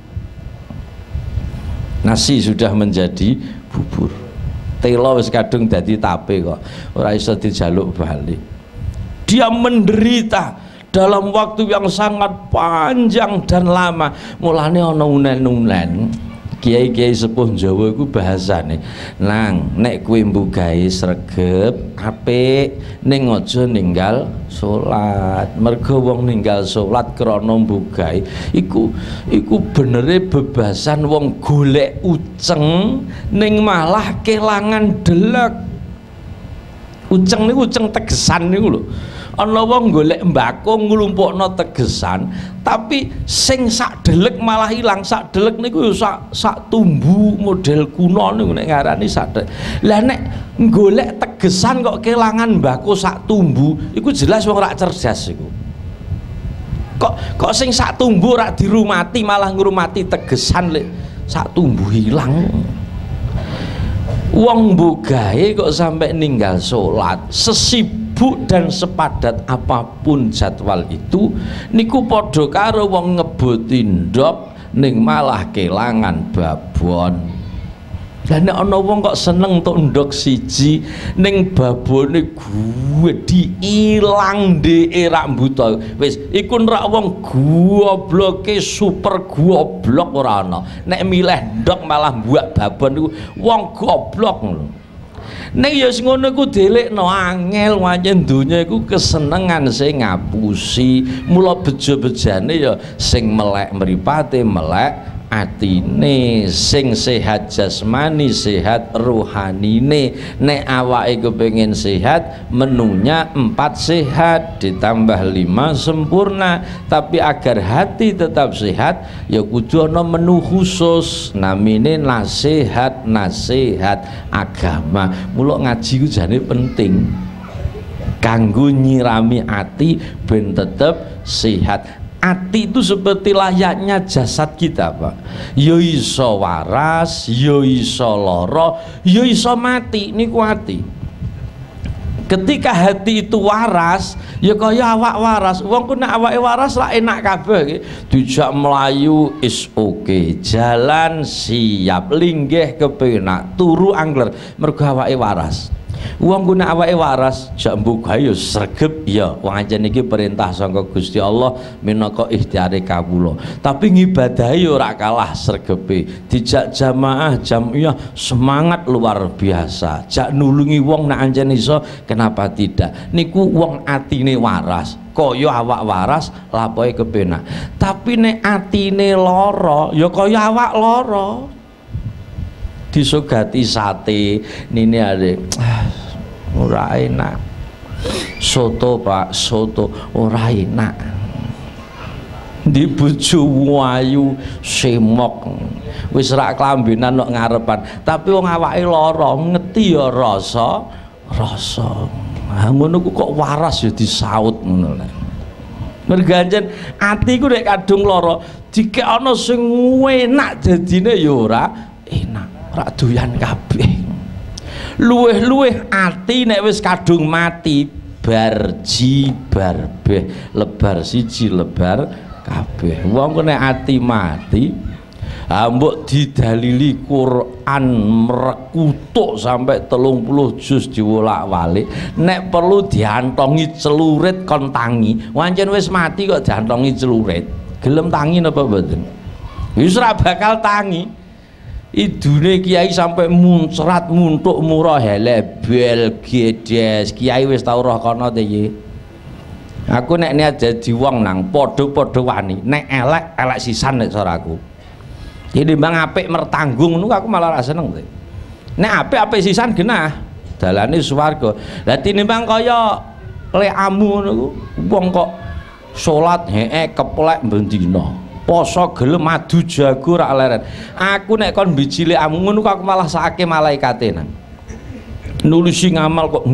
nasi sudah menjadi bubur, telo wis kadung dadi tape kok ora iso dijaluk balik. Dia menderita dalam waktu yang sangat panjang dan lama. Mulane ana unen-unen kiai-kiai sepuh Jawa iku bahasane, nang nek kowe mbugahe sregep apik ning aja ninggal salat. Mergo wong ninggal salat krana mbugahe iku iku benere bebasan wong golek uceng ning malah kelangan delek. Uceng niku uceng tegesan niku lho. Ana wong golek mbako nglumpukno tegesan, tapi sing sak delek malah ilang. Sak delek niku yo sak sak tumbu model kuno niku nek ngarani sak delek. Lah nek golek tegesan kok kelangan mbako sak tumbu, iku jelas wong ora cerdas iku. Kok kok sing sak tumbu ora dirumati malah ngrumati tegesan lek sak tumbu ilang. Wong mbugahe kok sampai ninggal salat, sesibuk dan sepadat apapun jadwal itu niku padha karo wong ngeboti ndok ning malah kelangan babon. Lah nek ana wong kok seneng tok ndok siji ning babone gedhi ilang ndeke rak buta, wis iku rak wong gobloke super goblok ora ana. Nek milih ndok malah mbuak babon niku wong goblok ngono. Nek ya ngono iku delikno angel wancen donya iku kesenengan sing ngapusi. Mula bejo-bejane ya sing melek mripate melek atine, sing sehat jasmani sehat rohanine. Nek awake kepengin sehat menunya empat sehat ditambah lima sempurna. Tapi agar hati tetap sehat ya kudu ana menu khusus namine nasihat nasihat agama. Mula ngaji ku jane penting kanggo nyirami ati ben tetep sehat. Ati itu seperti layaknya jasad kita, Pak. Yo iso waras, yo iso loro, yo iso mati. Niku ati. Ketika hati itu waras, ya kaya awak waras. Wong ku nek awake waras lah enak kabeh. Dijak melayu is oke, okay. Jalan siap, linggih kepenak, turu angler. Mergo awake waras. Wong ku nek awake waras jak mbuka ya sregep ya wong ancen iki perintah saka Gusti Allah minangka ikhtiare kawula. Tapi ngibadahi ora kalah sregepe. Dijak jamaah jamiah semangat luar biasa. Jak nulungi wong nek ancen iso kenapa tidak. Niku wong atine waras. Kaya awak waras lapoke kepenak. Tapi nek atine lara ya kaya awak lara. Disugati sate nini ada ora enak, soto Pak soto ora enak, di bojo ayu semok wis rak klambenan nok ngarepan tapi wong awake lara ngeti ya rasa rasa. Ha ngono ku kok waras ya disaut ngono lho. Merganjen ati ku nek kadung lara dikekno sing enak dadine ya ora enak. Rak doyan kabeh. Luweh-luweh ati nek wis kadung mati barji barbeh lebar siji lebar kabeh. Wong nek ati mati ha mbok didalili Quran merekutuk sampai telung puluh juz diwolak-walik. Nek perlu diantongi celurit kon tangi. Wancen wis mati kok diantongi celurit. Gelem tangi napa mboten? Wis ora bakal tangi. Idune kiai sampai muncrat muntuk murah helebel gedes. Kiai wis tau roh kono te ye. Aku nek niat dadi wong nang padha-padha wani. Nek elek elek sisan nek saraku. Jadi bang apik mertanggung niku aku malah ra seneng te. Nek apik-apik sisan genah dalane swarga. Lah tinimbang kaya lekamu niku wong kok salat hee keplek bendina. Poso gelem madu jago rak leren. Aku nek kon biji lekamu ngono aku malah sakake malaikate nang. nulisi ngamal kok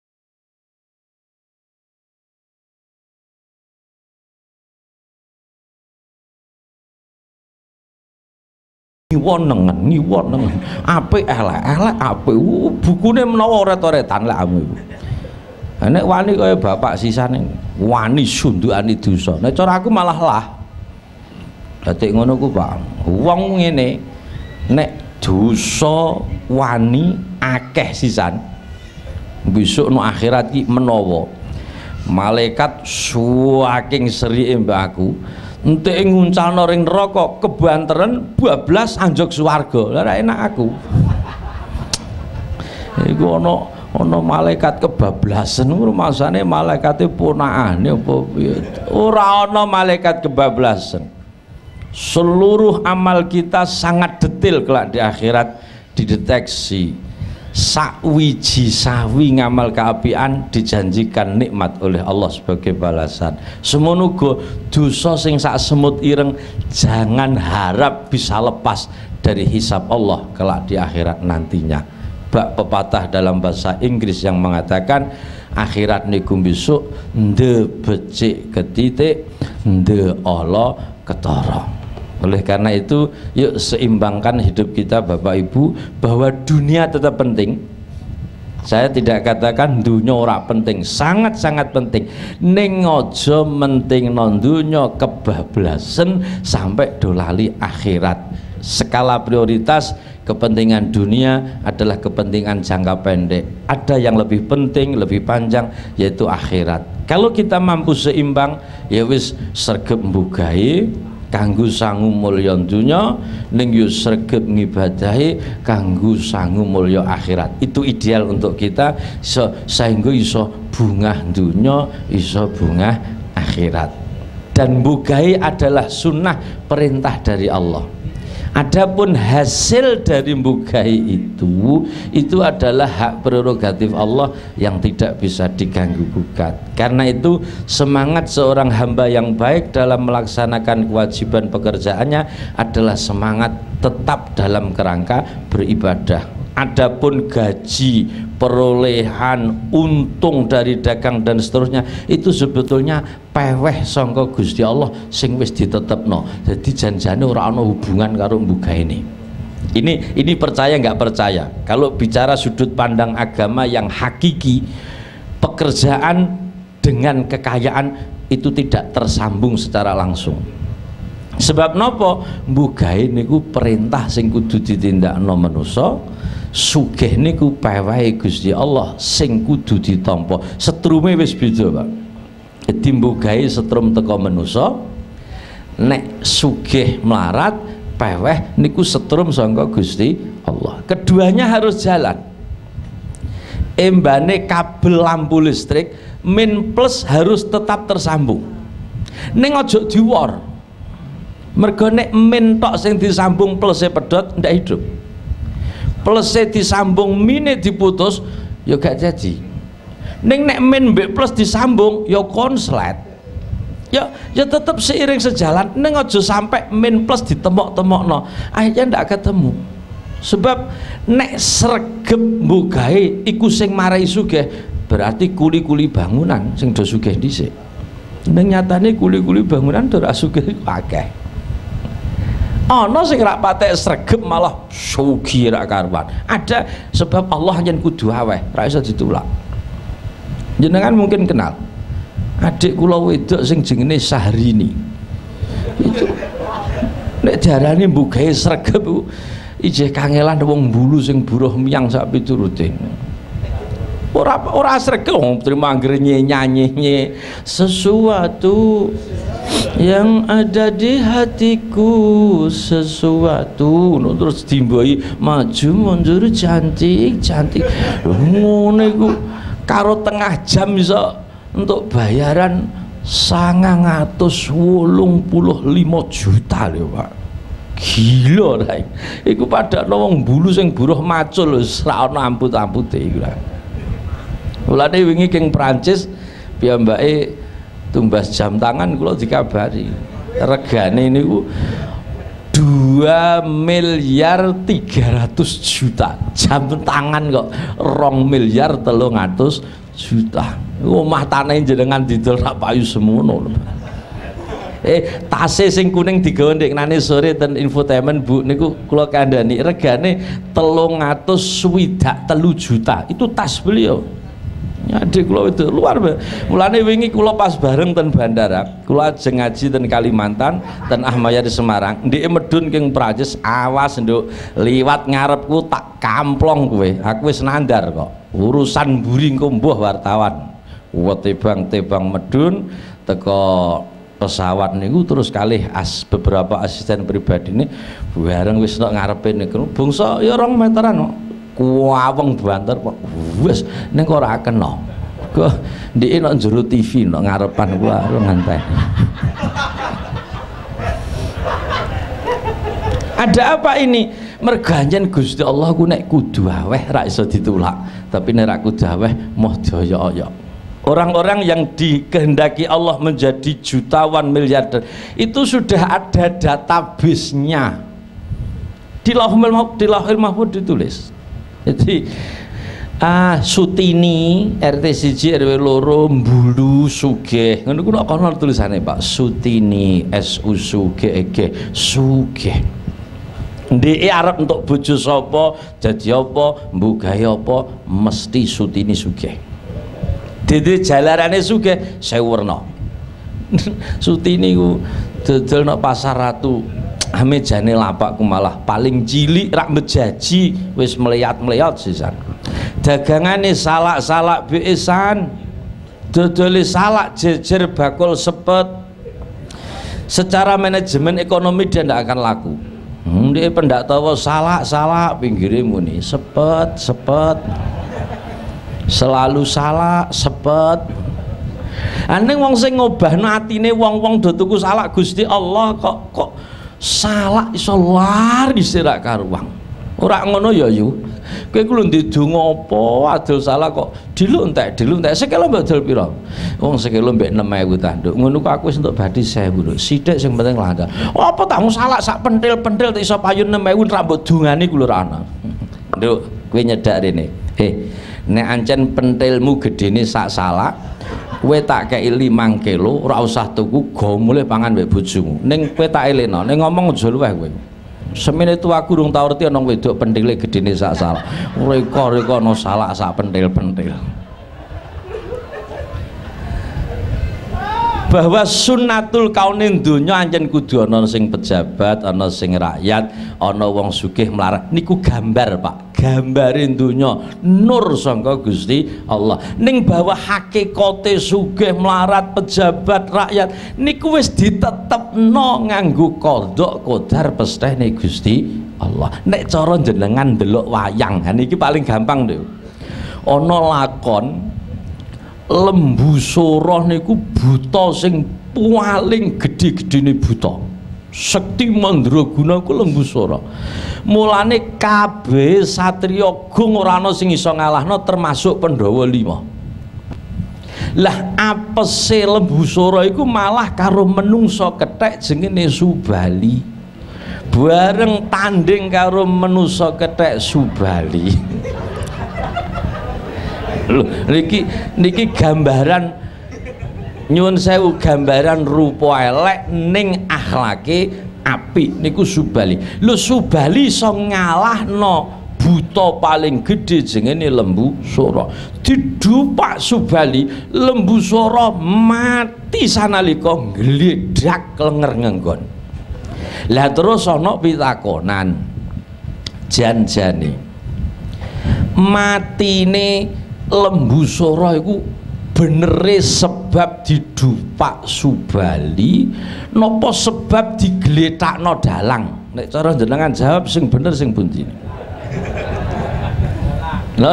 ngiwonengen ngiwonengen apik elek-elek apik bukune menawa oret-oretan lek amu iku nek wani kaya bapak sisane wani sundukane dosa nek cara aku malah lah dadi ngono ku Pak wong ngene nek dosa wani akeh sisan besok no akhirat ki menawa malaikat saking serike mbak aku entek nguncalno ring neraka kebanteren bablas anjog swarga. Lah enak aku. Iku ana ana malaikat kebablasan rumasane malaikate ponakane apa piye. Ora ana malaikat kebablasan. Seluruh amal kita sangat detail kelak di akhirat dideteksi. Sakwiji sawi ngamal keapian dijanjikan nikmat oleh Allah sebagai balasan. Semono uga dosa sing sak semut ireng jangan harap bisa lepas dari hisab Allah kelak di akhirat nantinya. Bak pepatah dalam bahasa Inggris yang mengatakan akhirat niku besok nde becik ketitik nde Allah ketara. Oleh karena itu yuk seimbangkan hidup kita Bapak Ibu bahwa dunia tetap penting. Saya tidak katakan dunia ora penting, sangat-sangat penting. Ning aja menting non dunia kebablasan sampai dolali akhirat. Skala prioritas kepentingan dunia adalah kepentingan jangka pendek. Ada yang lebih penting, lebih panjang yaitu akhirat. Kalau kita mampu seimbang ya wis sregep mbugahi kanggo sangu mulya dunya ning yo sregep ngibadahi kanggo sangu mulya akhirat. Itu ideal untuk kita so, sehingga iso bungah dunya iso bungah akhirat. Dan mbugahi adalah sunnah perintah dari Allah. Adapun hasil dari mbugahi itu itu adalah hak prerogatif Allah yang tidak bisa diganggu gugat. Karena itu semangat seorang hamba yang baik dalam melaksanakan kewajiban pekerjaannya adalah semangat tetap dalam kerangka beribadah. Adapun gaji, perolehan, untung dari dagang dan seterusnya itu sebetulnya peweh sangka Gusti Allah sing wis ditetepno. Jadi janjane ora ana hubungan karo mbuga ini. Ini ini percaya nggak percaya. Kalau bicara sudut pandang agama yang hakiki, pekerjaan dengan kekayaan itu tidak tersambung secara langsung. Sebab nopo mbugahe niku perintah sing kudu ditindakno manusa. Sugih niku pewehe Gusti Allah sing kudu ditampa. Setrume wis beda, Pak. Dadi mbugahe setrum teko manusa, nek sugih melarat peweh niku setrum sangka Gusti Allah. Keduanya harus jalan. Embane kabel lampu listrik min plus harus tetap tersambung. Ning aja diwor. Mergo nek min tok sing disambung plus e pedhot ndak hidup. Plus disambung mine diputus ya gak jadi. Ning nek min mbek plus disambung ya konslet. Ya ya tetap seiring sejalan. Ning aja sampai min plus ditemok-temokno. Akhirnya ndak ketemu. Sebab nek sregep mbugahe iku sing marai sugih, berarti kuli-kuli bangunan sing do sugih dhisik. Ning nyatane kuli-kuli bangunan do ra sugih akeh. Ana sing rak patek sregep malah sugih rak karuan. Ada sebab Allah yen kudu aweh, ra iso ditulak. Jenengan mungkin kenal adik kula wedok sing jenenge Sahrini. Itu nek jarane mbugahe sregep ijeh kangelan wong bulu sing buruh miyang sak piturute. Ora ora sregep wong terima anggere nyanyi sesuatu yang ada di hatiku sesuatu no, terus dimboi maju mundur cantik cantik ngono iku karo tengah jam iso untuk bayaran sangang atus wolung puluh lima juta lho Pak. Gila ra iku padakno wong bulu sing buruh macul wis ra ana amput-ampute iku lho. Mulane wingi king Prancis piyambake tumbas jam tangan kula dikabari regane niku dua miliar tiga ratus juta, jam tangan kok rong miliar telung atus juta. Omah tanah jenengan didol rak payu semono. Eh tase sing kuning digawe ndeknane sore ten infotainment Bu niku kula kandhani regane telung atus swidak telu juta. Itu tas beliau. Ya adik kula itu luar biasa. Mulane wingi kula pas bareng ten bandara, kula ajeng ngaji ten Kalimantan, ten Ahmaya di Semarang. Ndike medun king Prancis, awas nduk liwat ngarepku tak kamplong kowe. Aku wis nandar kok. Urusan mburi engko mbuh wartawan. Tebang-tebang medun teko pesawat niku terus kalih as beberapa asisten pribadi ini bareng wis nek ngarepe niku bangsa ya rong meteran kok kuwaweng banter kok wis ning kok ora kena kok ndike nek njero T V nek ngarepan kula ngenteni. Ada apa ini? Merganjen Gusti Allah ku nek kudu aweh ra iso ditulak, tapi nek ra kudu aweh moh dioyok-oyok. Orang-orang yang dikehendaki Allah menjadi jutawan miliarder itu sudah ada database-nya di Lauhul Mahfuz, di Lauhul Mahfuz ditulis. Jadi ah Sutini R T siji R W loro Mbulu Sugih ngono ku kono tulisane Pak Sutini S U Sugih G Sugih. Ndeke arep entuk bojo sapa, dadi apa, mbugahe apa, mesti Sutini Sugih. Dede jalarane sugih sewu werna. Sutini ku dodol nang pasar Ratu. Mejane lapak ku malah paling cilik rak mejaji wis mleyat-mleyat sisan. Dagangane salak-salak beesan. Dodole salak jejer bakul sepet. Secara manajemen ekonomi dia ndak akan laku. Hmm, dia pendak tawa salak-salak pinggire muni sepet sepet. Selalu salah sepet. Aneh wong sing ngobahno atine wong-wong do tuku salak Gusti Allah kok kok salak iso laris rak karuang. Ora ngono ya yu. Kowe ku lho ndedonga apa adol salak kok diluk entek diluk entek sekelo mbok dol pira? Wong sekelo mbek enam ewu ta nduk. Ngono kok aku wis entuk badi seribu nduk. Sithik sing penting lancar. Apa tamu salak sak pentil-pentil iso payu enam ewu ra mbok dungani ku lho ra ana. Nduk kowe nyedak rene. He nek ancen pentilmu gedene sak salak kowe tak kei limang kilo ora usah tuku go mulih pangan mbek bojomu ning kowe tak eleno ning ngomong aja luweh kowe semene tuaku durung tau ngerti ana wedok pentile gedene sak salak reka-reka ana salak sak pentil-pentil. Bahwa sunnatul kaunin donya ancen kudu ana sing pejabat, ana sing rakyat, ana wong sugih melarat. Niku gambar, Pak. Gambare donya nur sangka Gusti Allah. Ning bahwa hakikate sugih melarat, pejabat, rakyat niku wis ditetepno nganggo qada qadar pestine Gusti Allah. Nek cara jenengan ndelok wayang, ha niki paling gampang lho. Ana lakon Lembu Soroh niku buta sing paling gede-gedene buta. Sekti Mandraguna ku Lembu Soroh. Mulane kabeh satriya gung ora ana sing iso ngalahno termasuk Pandhawa lima. Lah apese Lembu Soroh iku malah karo menungso kethek jenenge Subali. Bareng tanding karo menungso kethek Subali. Loh, niki niki gambaran nyuwun sewu gambaran rupa elek ning akhlake apik niku Subali. Lho Subali iso ngalahno buta paling gede jenenge Lembu Soroh. Didupak Subali, Lembu Soroh mati sanalika ngledhak lenger ngenggon. Lah terus ana pitakonan. Jan-jane matine Lembu Soroh iku benere sebab didupak Subali napa sebab digletakno dalang? Nek cara jenengan jawab sing bener sing pundi? Lho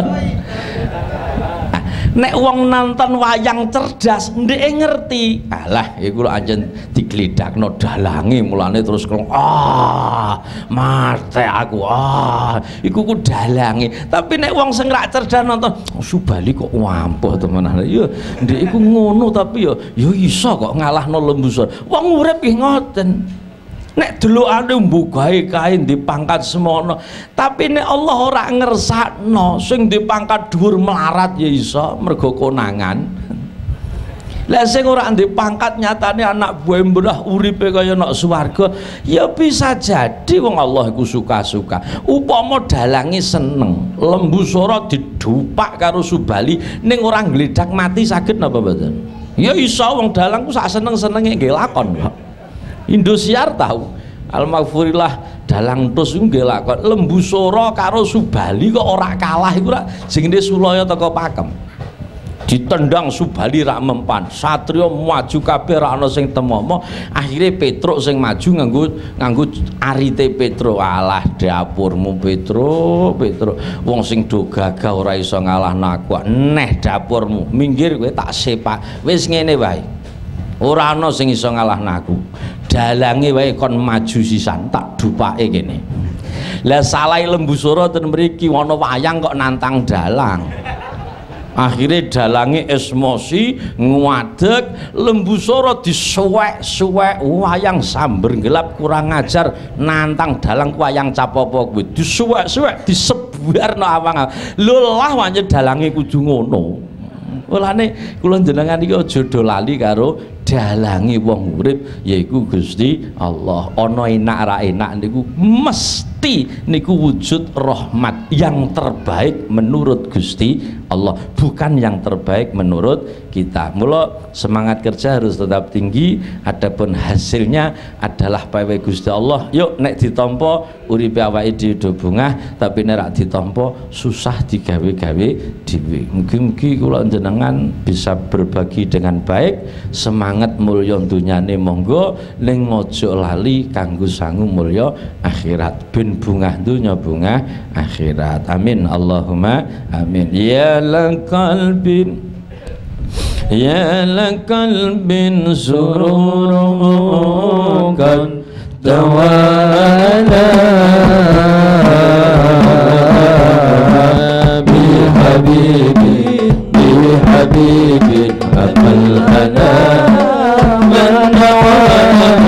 nek wong nonton wayang cerdas ndeke ngerti alah iku lho anjen digledakno dalange mulane terus kong ah mate aku ah iku ku dalange tapi nek wong sing rak cerdas nonton oh, Subali kok wampuh temenan ya ndek iku ngono tapi ya ya iso kok ngalahno Lembu Soroh wong urip nggih ngoten nek delokane mbugahe kae di pangkat semono, tapi nek Allah ora ngersakno sing di pangkat dhuwur melarat ya iso mergo konangan. Lah sing ora ndek pangkat nyatane anak buah mbah uripe kaya nek swarga ya bisa jadi wong Allah iku suka-suka. Upama dalange seneng lembu sora didupak karo Subali ning ora ngledak mati saged napa mboten? Ya iso wong dalang ku sak seneng-senenge nggih lakon kok. Indosiar tahu Al-Maghfurillah dalang tus iku nggih lakon lembu sora karo Subali kok ora kalah iku ora jenenge Sulaya teko pakem. Ditendang Subali rak mempan, satria maju kabeh ra ana sing temomo, akhirnya Petruk sing maju nganggo nganggo arite Petruk. Alah dapurmu Petruk, Petruk wong sing do gagah ora iso ngalahno aku. Neh dapurmu, minggir kowe tak sepak. Wis ngene wae. Ora ana sing iso ngalahno aku. Dalange wae kon maju sisan tak dupake kene. Lah salah lembu sora ten mriki ana wayang kok nantang dalang. Akhirnya dalangi esmosi ngadeg lembu sora disuwek-suwek wayang samber gelap kurang ajar nantang dalang wayang capopo kuwi disuwek-suwek disebarno awang. Lho lah wancen dalange kudu ngono. Mulane kula jenengan iki aja do lali karo dalange wong urip yaiku Gusti Allah. Ana enak ra enak niku mesti niku wujud rahmat yang terbaik menurut Gusti Allah, bukan yang terbaik menurut kita. Mula semangat kerja harus tetap tinggi, adapun hasilnya adalah pawe Gusti Allah. Yuk nek ditampa uripe awake dhewe do bungah, tapi nek rak ditampa susah digawe-gawe dhewe. Mugi-mugi kula jenengan bisa berbagi dengan baik, semangat mulya dunyane monggo, ning ojo lali kanggo sangu mulya akhirat. Ben bungah dunya bungah akhirat. Amin Allahumma amin. Ya la qalbin ya la qalbin sururun kan tawala bi habibi bi habibi atal ana man nawala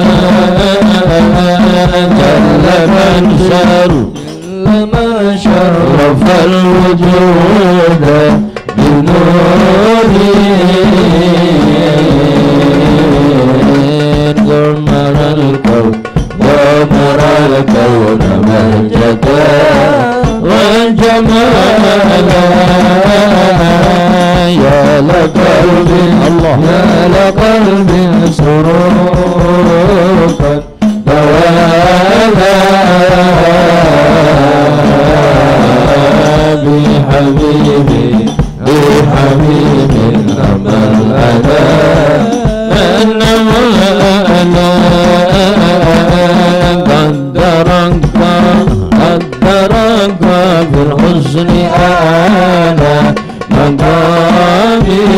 jalla man sharu لما شرف الوجود بنوره غمر الكون غمر الكون مهجدا والجمال يا لقلب الله يا لقلب سرور بحبيبي بحبيبي أما الأنا أنما أنا قدرك قدرك في الحسن أنا مقامي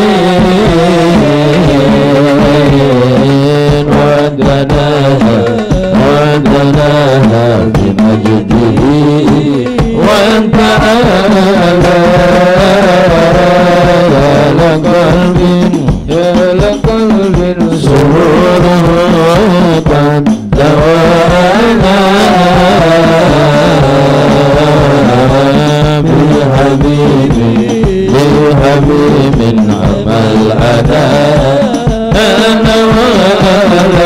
ودناها ودناها بمجده وانت أعلى يا لقلب يا لقلب سرور قد دوانا بحبيبي بحبيب عمل أنا أنا وأنا.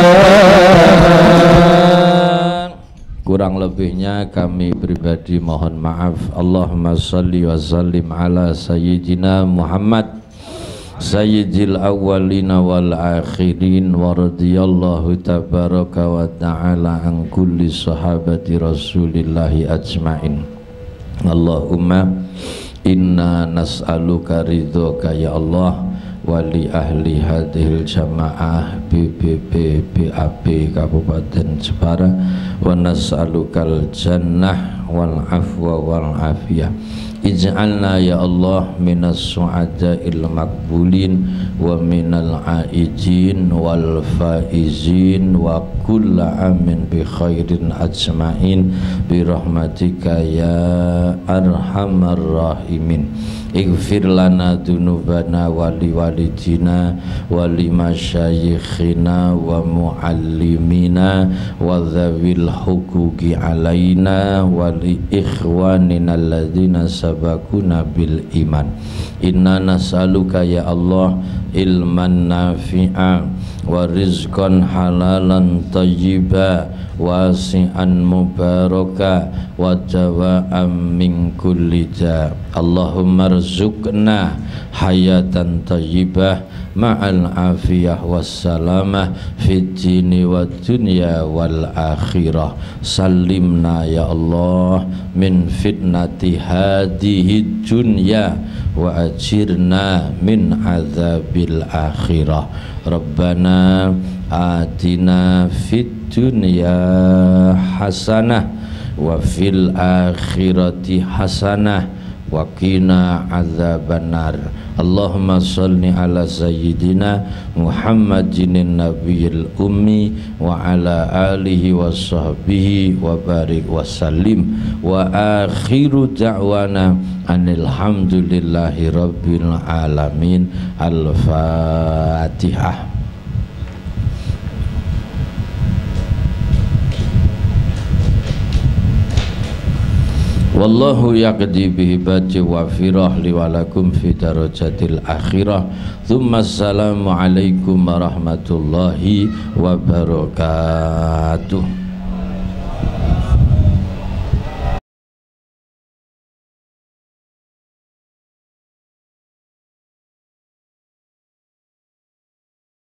Kurang lebihnya kami pribadi mohon maaf. Allahumma salli wa sallim ala sayyidina Muhammad sayyidil awwalina wal akhirin wa radiyallahu tabaraka wa ta'ala an kulli sahabati rasulillahi ajma'in. Allahumma inna nas'aluka ridhoka ya Allah wali ahli hadhil jamaah B B B B A B Kabupaten Jepara wa nas'alukal jannah wal afwa wal afiyah. Ij'alna ya Allah minas su'ada'il makbulin wa minal aijin wal faizin wa kulla amin bi khairin ajma'in bi rahmatika ya arhamar rahimin. ighfir lana dzunubana wa liwalidina wa limasyayikhina wa muallimina wa dzawil huquqi alaina wa li ikhwanina alladzina sabaquna bil iman. Inna nas'aluka ya Allah ilman nafi'a wa rizqan halalan thayyiba wasi'an mubaraka wa jawa'an min kulli ja. Allahumma rzuqna hayatan thayyibah ma'al afiyah wassalamah fid dini wad dunya wal akhirah. Salimna ya Allah min fitnati hadhihi dunya wa ajirna min azabil akhirah. Rabbana atina fid dunya hasanah wa fil akhirati hasanah wa qina adzabannar. Allahumma shalli ala sayyidina Muhammadin nabiyil ummi wa ala alihi wa sahbihi wa barik wa sallim. Wa akhiru da'wana anil hamdulillahi rabbil alamin. Al-Fatihah. Wallahu yaqdi bihibati wa firah liwalakum fi darajatil akhirah. Thumma assalamu alaikum warahmatullahi wabarakatuh.